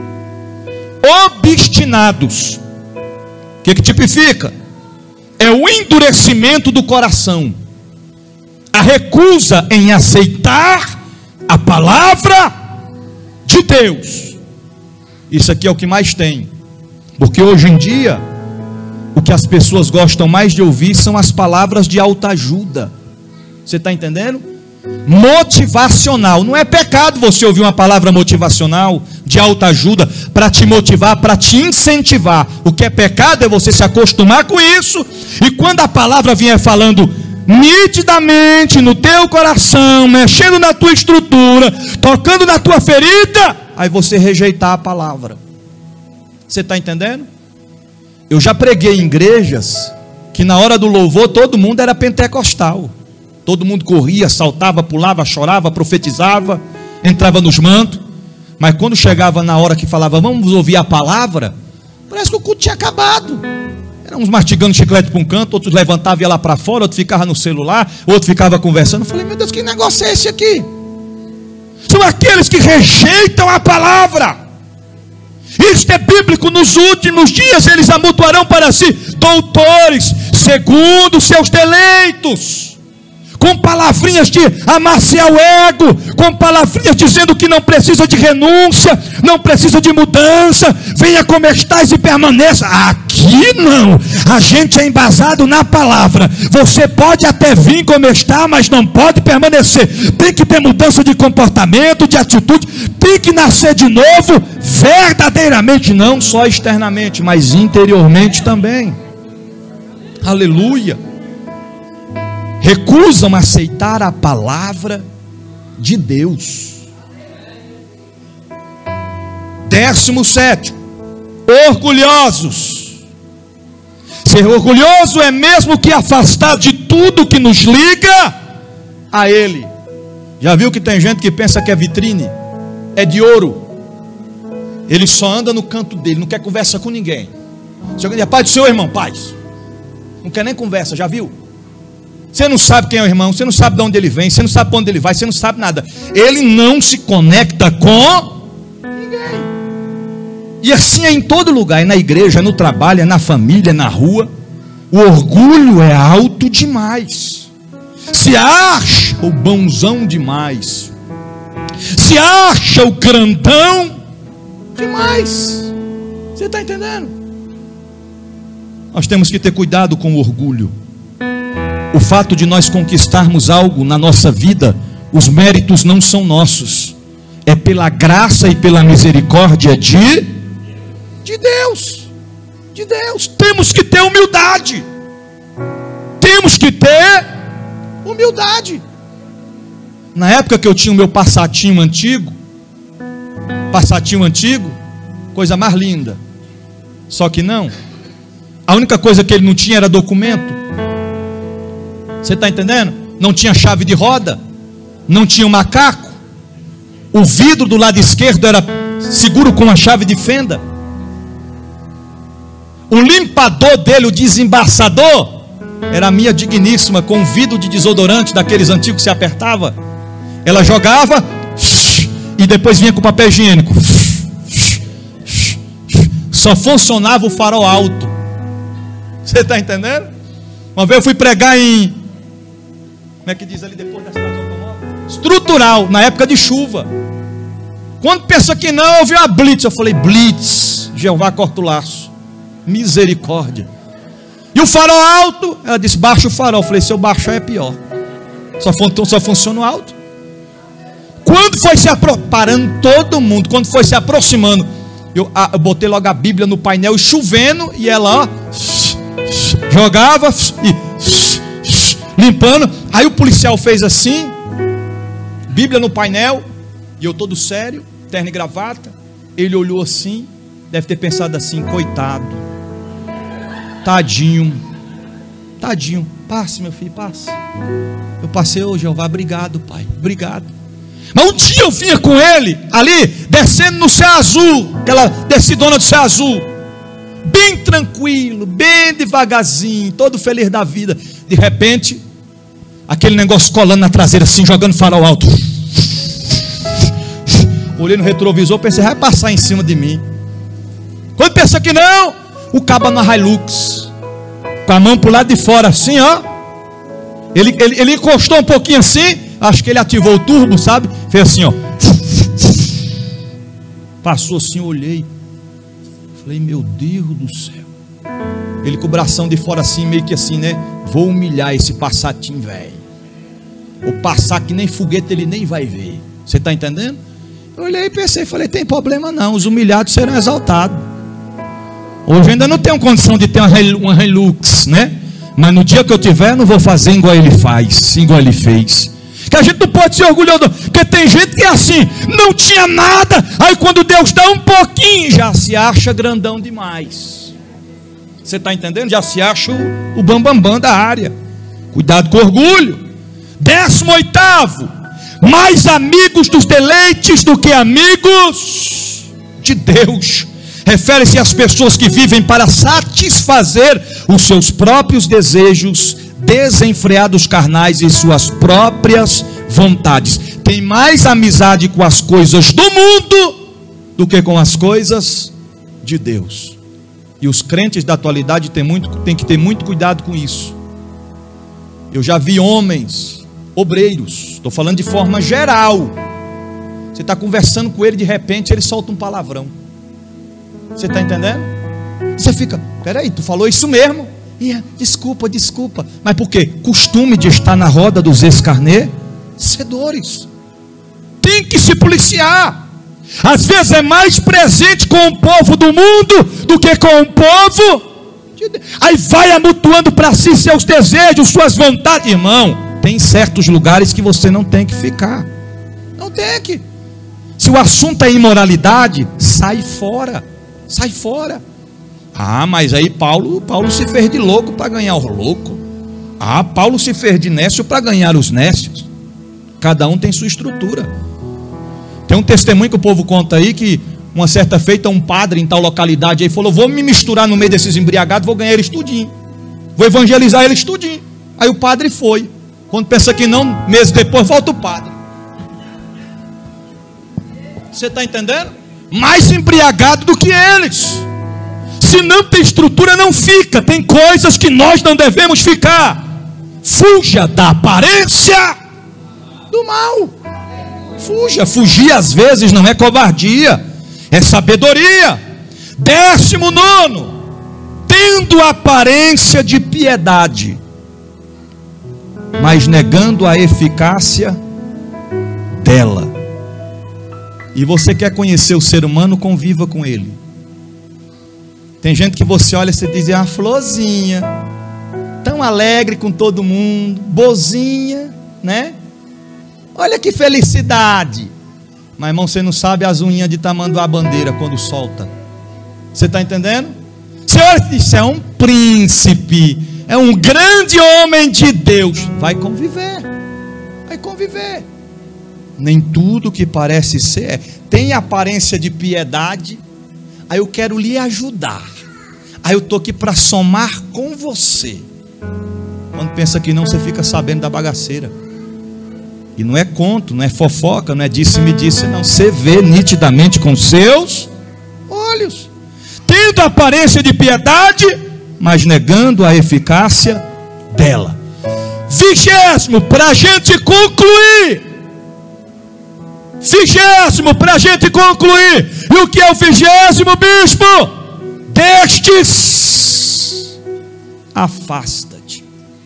obstinados. O que que tipifica? É o endurecimento do coração, a recusa em aceitar a palavra de Deus. Isso aqui é o que mais tem, porque hoje em dia o que as pessoas gostam mais de ouvir são as palavras de autoajuda. Você está entendendo? Motivacional. Não é pecado você ouvir uma palavra motivacional, de autoajuda, para te motivar, para te incentivar. O que é pecado é você se acostumar com isso, e quando a palavra vier falando nitidamente no teu coração, mexendo na tua estrutura, tocando na tua ferida, aí você rejeitar a palavra. Você está entendendo? Eu já preguei em igrejas que na hora do louvor todo mundo era pentecostal. Todo mundo corria, saltava, pulava, chorava, profetizava, entrava nos mantos. Mas quando chegava na hora que falava, vamos ouvir a palavra, parece que o culto tinha acabado. Eram uns mastigando chiclete para um canto, outros levantavam e iam lá para fora, outro ficava no celular, outro ficava conversando. Eu falei, meu Deus, que negócio é esse aqui? São aqueles que rejeitam a palavra. Isto é bíblico. Nos últimos dias eles amontoarão para si doutores, segundo seus deleitos, com palavrinhas de amaciar o ego, com palavrinhas dizendo que não precisa de renúncia, não precisa de mudança, venha como estás e permaneça. Aqui não, a gente é embasado na palavra. Você pode até vir como está, mas não pode permanecer. Tem que ter mudança de comportamento, de atitude, tem que nascer de novo, verdadeiramente, não só externamente, mas interiormente também. Aleluia. Recusam aceitar a palavra de Deus. Décimo sétimo, orgulhosos. Ser orgulhoso é mesmo que afastar de tudo que nos liga a Ele. Já viu que tem gente que pensa que é vitrine, é de ouro. Ele só anda no canto dele, não quer conversa com ninguém. Se alguém diz, paz do Senhor, irmão, paz. Não quer nem conversa, já viu? Você não sabe quem é o irmão, você não sabe de onde ele vem, você não sabe para onde ele vai, você não sabe nada. Ele não se conecta com ninguém. E assim é em todo lugar, é na igreja, é no trabalho, é na família, é na rua. O orgulho é alto demais. Se acha o bonzão demais. Se acha o grandão demais. Você está entendendo? Nós temos que ter cuidado com o orgulho. O fato de nós conquistarmos algo na nossa vida, os méritos não são nossos. É pela graça e pela misericórdia de, de Deus. De Deus. Temos que ter humildade. Temos que ter humildade. Na época que eu tinha o meu Passatinho antigo, Passatinho antigo, coisa mais linda. Só que não. A única coisa que ele não tinha era documento. Você está entendendo? Não tinha chave de roda, não tinha um macaco, o vidro do lado esquerdo era seguro com a chave de fenda, o limpador dele, o desembaçador, era a minha digníssima, com um vidro de desodorante daqueles antigos que se apertava. Ela jogava e depois vinha com papel higiênico. Só funcionava o farol alto. Você está entendendo? Uma vez eu fui pregar em, como é que diz ali depois da cidade automóvel? Estrutural, na época de chuva. Quando pensa que não, eu vi uma blitz. Eu falei, blitz, Jeová corta o laço. Misericórdia. E o farol alto, ela disse, baixa o farol. Eu falei, se eu baixar é pior. Só, só funciona o alto. Quando foi se aproximando, parando todo mundo, quando foi se aproximando, eu, a, eu botei logo a Bíblia no painel e chovendo, e ela, ó, jogava e limpando. Aí o policial fez assim, Bíblia no painel, e eu todo sério, terno e gravata. Ele olhou assim, deve ter pensado assim, coitado, tadinho, tadinho, passe meu filho, passe. Eu passei, ô Jeová, obrigado pai, obrigado. Mas um dia eu vinha com ele, ali, descendo no céu azul, aquela descidona do céu azul, bem tranquilo, bem devagarzinho, todo feliz da vida. De repente, aquele negócio colando na traseira assim, jogando farol alto. Olhei no retrovisor, pensei, vai passar em cima de mim. Quando pensa que não, o cabo na Hilux, com a mão pro lado de fora assim, ó. Ele, ele, ele encostou um pouquinho assim, acho que ele ativou o turbo, sabe? Fez assim, ó. Passou assim, eu olhei. Falei, meu Deus do céu. Ele com o bração de fora assim, meio que assim, né? Vou humilhar esse Passatinho, velho. Vou passar que nem foguete ele nem vai ver. Você está entendendo? Eu olhei e pensei, falei, tem problema não, os humilhados serão exaltados. Hoje eu ainda não tenho condição de ter uma Hilux, né? Mas no dia que eu tiver, não vou fazer igual ele faz, igual ele fez. Que a gente não pode ser orgulhoso, porque tem gente que é assim, não tinha nada, aí quando Deus dá um pouquinho, já se acha grandão demais. Você está entendendo? Já se acha o, o bambambam bam, bam da área. Cuidado com o orgulho. Décimo oitavo, mais amigos dos deleites do que amigos de Deus. Refere-se às pessoas que vivem para satisfazer os seus próprios desejos desenfreados carnais e suas próprias vontades. Tem mais amizade com as coisas do mundo do que com as coisas de Deus. E os crentes da atualidade têm, muito, têm que ter muito cuidado com isso. Eu já vi homens, obreiros, estou falando de forma geral. Você está conversando com ele, de repente ele solta um palavrão. Você está entendendo? Você fica, peraí, tu falou isso mesmo? Yeah, desculpa, desculpa. Mas por quê? Costume de estar na roda dos escarnecedores. Tem que se policiar. Às vezes é mais presente com o povo do mundo do que com o povo de Deus. Aí vai amontoando para si seus desejos, suas vontades. Irmão, tem certos lugares que você não tem que ficar. Não tem que. Se o assunto é imoralidade, sai fora. Sai fora. Ah, mas aí Paulo, Paulo se fez de louco para ganhar o louco. Ah, Paulo se fez de nécio para ganhar os nécios. Cada um tem sua estrutura. Tem um testemunho que o povo conta aí, que uma certa feita um padre em tal localidade aí falou, vou me misturar no meio desses embriagados, vou ganhar eles tudinho, vou evangelizar eles tudinho. Aí o padre foi. Quando pensa que não, meses depois volta o padre. Você está entendendo? Mais embriagado do que eles. Se não tem estrutura, não fica. Tem coisas que nós não devemos ficar. Fuja da aparência do mal. Fuja. Fugir às vezes não é covardia, é sabedoria. Décimo nono, tendo aparência de piedade, mas negando a eficácia dela. E você quer conhecer o ser humano, conviva com ele. Tem gente que você olha e você diz, é uma florzinha, tão alegre com todo mundo, bozinha, né? Olha que felicidade. Mas irmão, você não sabe as unhas de tamanduá bandeira quando solta. Você está entendendo? Você olha e diz, isso é um príncipe, é um grande homem de Deus. Vai conviver, vai conviver. Nem tudo que parece ser é. Tem aparência de piedade. Aí eu quero lhe ajudar. Aí eu estou aqui para somar com você. Quando pensa que não, você fica sabendo da bagaceira. E não é conto, não é fofoca, não é disse-me disse, não. Você vê nitidamente com seus olhos. Tendo aparência de piedade, mas negando a eficácia dela. Vigésimo, para a gente concluir. Vigésimo, para a gente concluir. E o que é o vigésimo, bispo? Destes, afasta-te.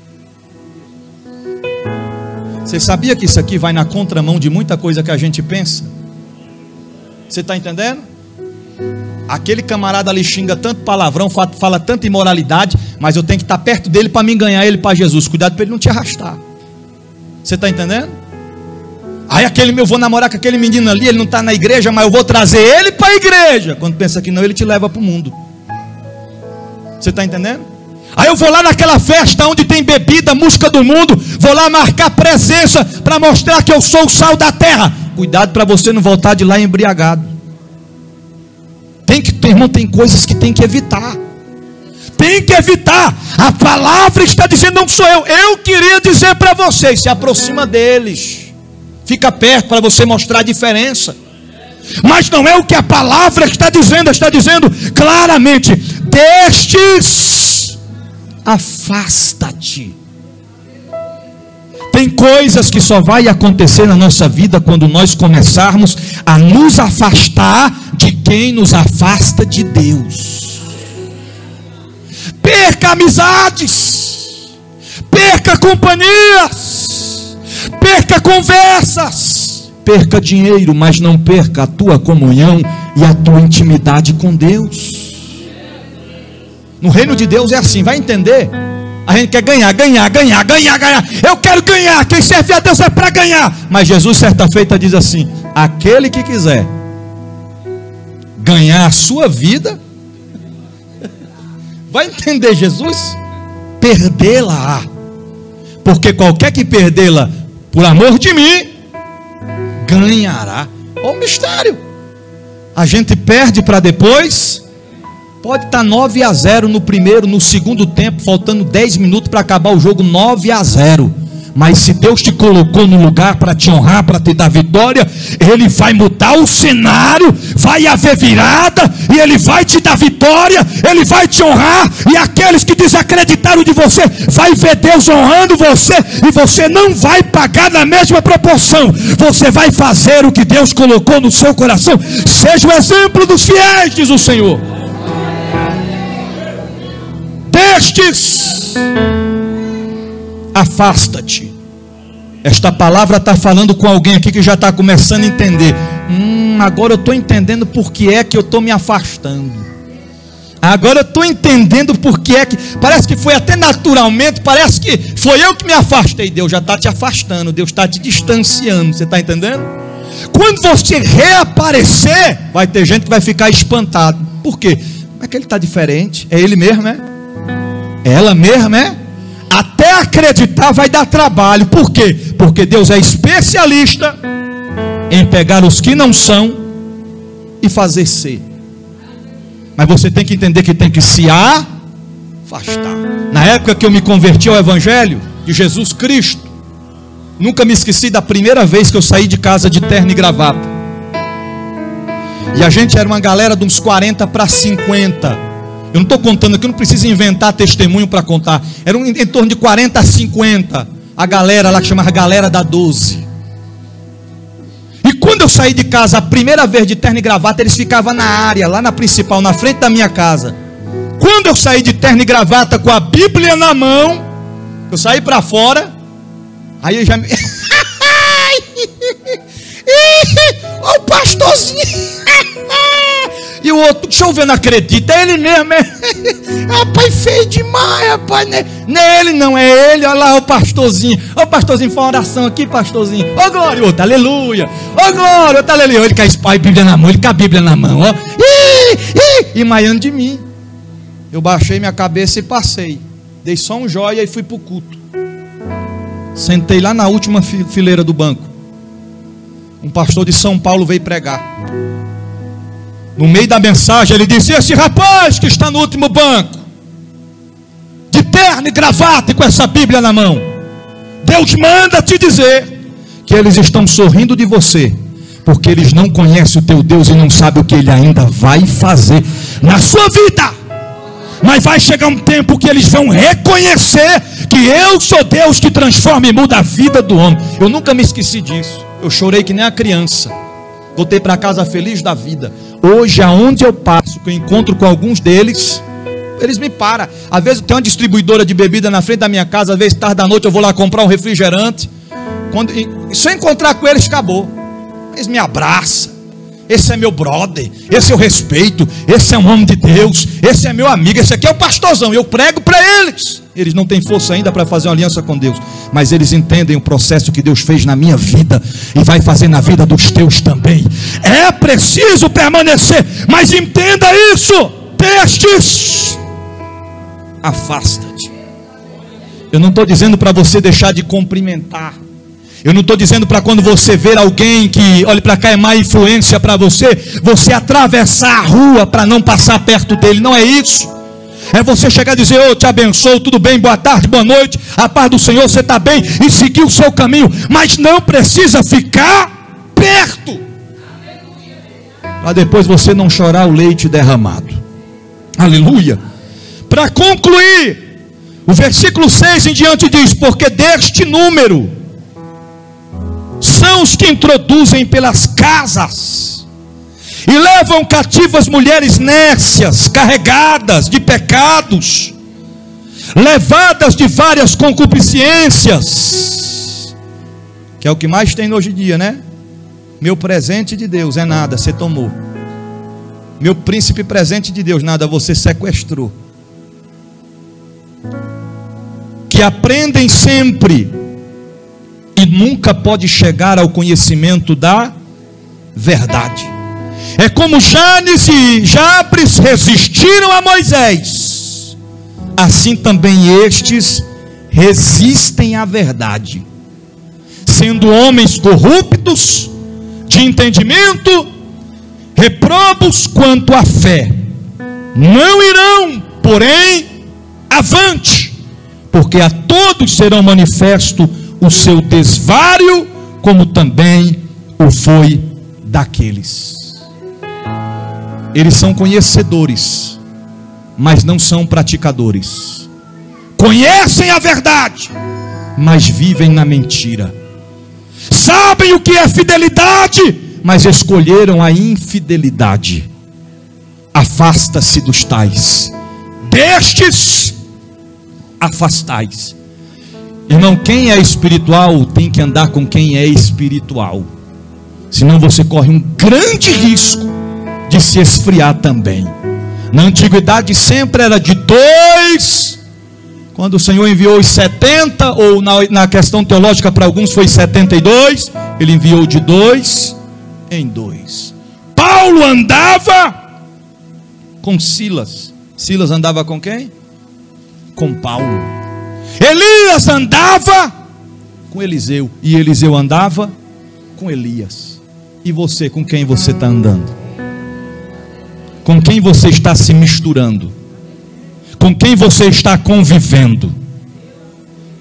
Você sabia que isso aqui vai na contramão de muita coisa que a gente pensa? Você está entendendo? Aquele camarada ali xinga tanto palavrão, fala, fala tanta imoralidade, mas eu tenho que estar perto dele para me ganhar ele para Jesus. Cuidado para ele não te arrastar. Você está entendendo? Aí aquele, eu vou namorar com aquele menino ali, ele não está na igreja, mas eu vou trazer ele para a igreja. Quando pensa que não, ele te leva para o mundo. Você está entendendo? Aí eu vou lá naquela festa onde tem bebida, música do mundo, vou lá marcar presença para mostrar que eu sou o sal da terra. Cuidado para você não voltar de lá embriagado. Tem que, irmão, tem coisas que tem que evitar. Tem que evitar. A palavra está dizendo, não sou eu. Eu queria dizer para vocês, se aproxima deles. Fica perto para você mostrar a diferença. Mas não é o que a palavra está dizendo. Está dizendo claramente, destes, afasta-te. Tem coisas que só vai acontecer na nossa vida quando nós começarmos a nos afastar de quem nos afasta de Deus. Perca amizades, perca companhias, perca conversas, perca dinheiro, mas não perca a tua comunhão e a tua intimidade com Deus. No reino de Deus é assim, vai entender? A gente quer ganhar, ganhar, ganhar, ganhar, ganhar. Eu quero ganhar. Quem serve a Deus é para ganhar. Mas Jesus certa feita diz assim, aquele que quiser ganhar a sua vida, vai entender Jesus? Perdê-la. Porque qualquer que perdê-la por amor de mim, ganhará. Olha o mistério. A gente perde para depois. Pode estar nove a zero no primeiro, no segundo tempo, faltando dez minutos para acabar o jogo, nove a zero. Mas se Deus te colocou no lugar para te honrar, para te dar vitória, Ele vai mudar o cenário, vai haver virada, e Ele vai te dar vitória, Ele vai te honrar, e aqueles que desacreditaram de você, vai ver Deus honrando você, e você não vai pagar na mesma proporção, você vai fazer o que Deus colocou no seu coração. Seja o exemplo dos fiéis, diz o Senhor. Destes, afasta-te. Esta palavra está falando com alguém aqui que já está começando a entender. Hum, agora eu estou entendendo por que é que eu estou me afastando. Agora eu estou entendendo por que é que... Parece que foi até naturalmente, parece que foi eu que me afastei. Deus já está te afastando, Deus está te distanciando. Você está entendendo? Quando você reaparecer, vai ter gente que vai ficar espantado. Por quê? É que ele está diferente. É ele mesmo, é? É ela mesmo, é? Até acreditar vai dar trabalho. Por quê? Porque Deus é especialista em pegar os que não são e fazer ser. Mas você tem que entender que tem que se afastar. Na época que eu me converti ao Evangelho, de Jesus Cristo. Nunca me esqueci da primeira vez que eu saí de casa de terno e gravata. E a gente era uma galera de uns quarenta para cinquenta. Eu não estou contando aqui, eu não preciso inventar testemunho para contar. Era um, em torno de quarenta a cinquenta. A galera lá que chamava Galera da doze. E quando eu saí de casa a primeira vez de terno e gravata, eles ficavam na área, lá na principal, na frente da minha casa. Quando eu saí de terno e gravata com a Bíblia na mão, eu saí para fora. Aí eu já me... Ó, o pastorzinho. E o outro, deixa eu ver, não acredita, é ele mesmo, é. Rapaz, feio demais, rapaz. Não é ele, não, é ele. Olha lá o pastorzinho. Ó, o pastorzinho, faz uma oração aqui, pastorzinho. Ó, glória, outro, aleluia. Ó, glória, outro, aleluia. Ele com a Bíblia na mão, ele com a Bíblia na mão, ó. Ih, ih, e maiando de mim. Eu baixei minha cabeça e passei. Dei só um joia e fui pro culto. Sentei lá na última fileira do banco. Um pastor de São Paulo veio pregar. No meio da mensagem ele disse: esse rapaz que está no último banco, de terno e gravata e com essa Bíblia na mão, Deus manda te dizer que eles estão sorrindo de você, porque eles não conhecem o teu Deus e não sabem o que Ele ainda vai fazer na sua vida. Mas vai chegar um tempo que eles vão reconhecer que eu sou Deus que transforma e muda a vida do homem. Eu nunca me esqueci disso. Eu chorei que nem a criança. Voltei para casa feliz da vida. Hoje, aonde eu passo, que eu encontro com alguns deles, eles me param. Às vezes tem uma distribuidora de bebida na frente da minha casa. Às vezes tarde da noite eu vou lá comprar um refrigerante. Quando, se eu encontrar com eles, acabou. Eles me abraçam. Esse é meu brother, esse eu respeito, esse é um homem de Deus, esse é meu amigo, esse aqui é o pastorzão. Eu prego para eles. Eles não têm força ainda para fazer uma aliança com Deus, mas eles entendem o processo que Deus fez na minha vida e vai fazer na vida dos teus também. É preciso permanecer, mas entenda isso. Destes, afasta-te. Eu não estou dizendo para você deixar de cumprimentar. Eu não estou dizendo para quando você ver alguém que, olhe para cá, é má influência para você, você atravessar a rua para não passar perto dele. Não é isso. É você chegar e dizer: ô, te abençoo, tudo bem, boa tarde, boa noite, a paz do Senhor, você está bem, e seguir o seu caminho. Mas não precisa ficar perto, para depois você não chorar o leite derramado. Aleluia. Para concluir, o versículo seis em diante diz: porque deste número são os que introduzem pelas casas e levam cativas mulheres nécias, carregadas de pecados, levadas de várias concupiscências, que é o que mais tem hoje em dia, né? Meu presente de Deus é nada, você tomou. Meu príncipe presente de Deus, nada, você sequestrou. Que aprendem sempre e nunca pode chegar ao conhecimento da verdade. É como Janes e Jabres resistiram a Moisés, assim também estes resistem à verdade, sendo homens corruptos de entendimento, reprobos quanto à fé. Não irão, porém, avante, porque a todos serão manifesto o seu desvário, como também o foi daqueles. Eles são conhecedores, mas não são praticadores. Conhecem a verdade, mas vivem na mentira. Sabem o que é fidelidade, mas escolheram a infidelidade. Afasta-se dos tais. Destes, afastais. Irmão, quem é espiritual tem que andar com quem é espiritual. Senão você corre um grande risco de se esfriar também. Na antiguidade sempre era de dois. Quando o Senhor enviou os setenta, ou na, na questão teológica para alguns foi setenta e dois, Ele enviou de dois em dois. Paulo andava com Silas. Silas andava com quem? Com Paulo. Elias andava com Eliseu, e Eliseu andava com Elias. E você, com quem você está andando? Com quem você está se misturando? Com quem você está convivendo?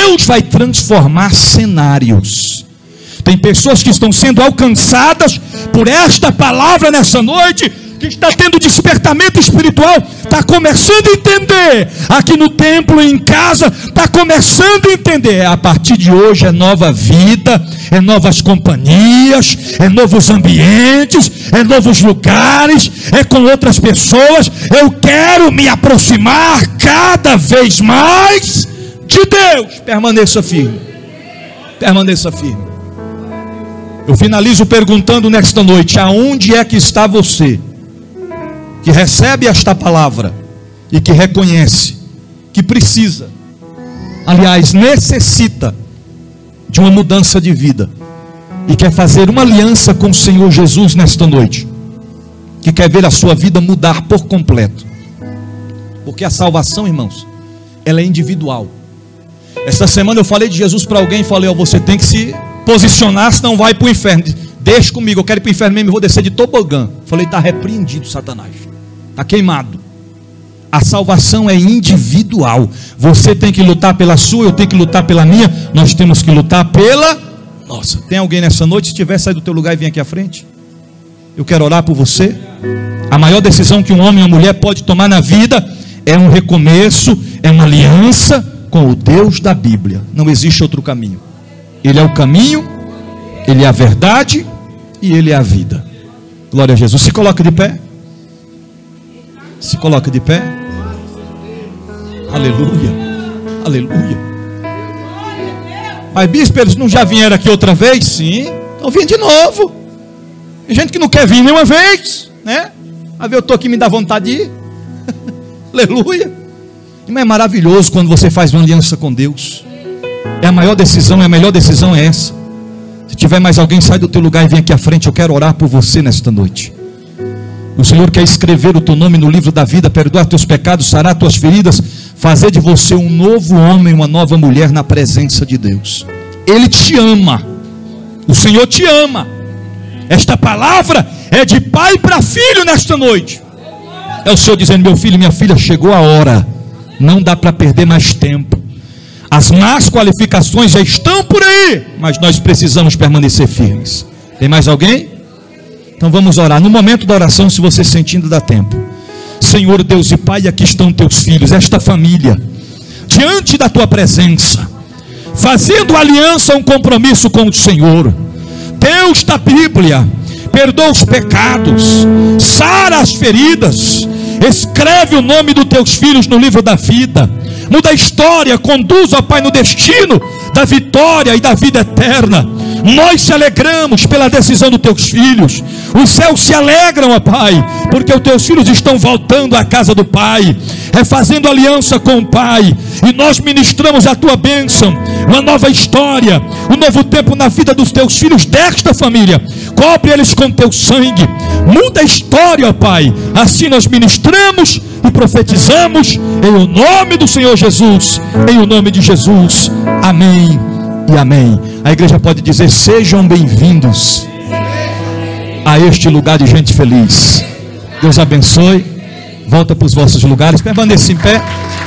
Deus vai transformar cenários. Tem pessoas que estão sendo alcançadas por esta palavra nessa noite, que está tendo despertamento espiritual, está começando a entender, aqui no templo, em casa, está começando a entender, a partir de hoje é nova vida, é novas companhias, é novos ambientes, é novos lugares, é com outras pessoas, eu quero me aproximar cada vez mais de Deus. Permaneça firme, permaneça firme. Eu finalizo perguntando nesta noite: aonde é que está você, que recebe esta palavra e que reconhece que precisa, aliás, necessita de uma mudança de vida, e quer fazer uma aliança com o Senhor Jesus nesta noite, que quer ver a sua vida mudar por completo? Porque a salvação, irmãos, ela é individual. Esta semana eu falei de Jesus para alguém e falei: ó, você tem que se posicionar, senão vai para o inferno. Deixa comigo, eu quero ir para o inferno mesmo, eu vou descer de tobogã. Falei: está repreendido, Satanás, está queimado. A salvação é individual. Você tem que lutar pela sua, eu tenho que lutar pela minha. Nós temos que lutar pela nossa. Tem alguém nessa noite? Se tiver, sai do teu lugar e vem aqui à frente. Eu quero orar por você. A maior decisão que um homem ou uma mulher pode tomar na vida é um recomeço, é uma aliança com o Deus da Bíblia. Não existe outro caminho. Ele é o caminho, Ele é a verdade e Ele é a vida. Glória a Jesus. Se coloca de pé. Se coloca de pé. Aleluia. Aleluia. Mas bispo, eles não já vieram aqui outra vez? Sim. Então vem de novo. Tem gente que não quer vir nenhuma vez, né? A ver, eu estou aqui, me dá vontade de ir. Aleluia. Mas é maravilhoso quando você faz uma aliança com Deus. É a maior decisão, é a melhor decisão é essa. Se tiver mais alguém, sai do teu lugar e vem aqui à frente. Eu quero orar por você nesta noite. O Senhor quer escrever o teu nome no livro da vida, perdoar teus pecados, sarar tuas feridas, fazer de você um novo homem, uma nova mulher na presença de Deus. Ele te ama. O Senhor te ama. Esta palavra é de pai para filho nesta noite. É o Senhor dizendo: meu filho, minha filha, chegou a hora. Não dá para perder mais tempo. As más qualificações já estão por aí, mas nós precisamos permanecer firmes. Tem mais alguém? Então vamos orar. No momento da oração, se você sentindo, dá tempo. Senhor Deus e Pai, aqui estão teus filhos, esta família, diante da tua presença, fazendo aliança, um compromisso com o Senhor. Deus da Bíblia, perdoa os pecados, sara as feridas, escreve o nome dos teus filhos no livro da vida, muda a história, conduz, ó Pai, no destino da vitória e da vida eterna. Nós se alegramos pela decisão dos teus filhos. Os céus se alegram, ó Pai, porque os teus filhos estão voltando à casa do Pai, refazendo aliança com o Pai. E nós ministramos a tua bênção, uma nova história, um novo tempo na vida dos teus filhos, desta família. Cobre eles com teu sangue, muda a história, ó Pai. Assim nós ministramos e profetizamos em o nome do Senhor Jesus, em o nome de Jesus. Amém e amém. A igreja pode dizer: sejam bem-vindos a este lugar de gente feliz. Deus abençoe. Volta para os vossos lugares, permaneça em pé.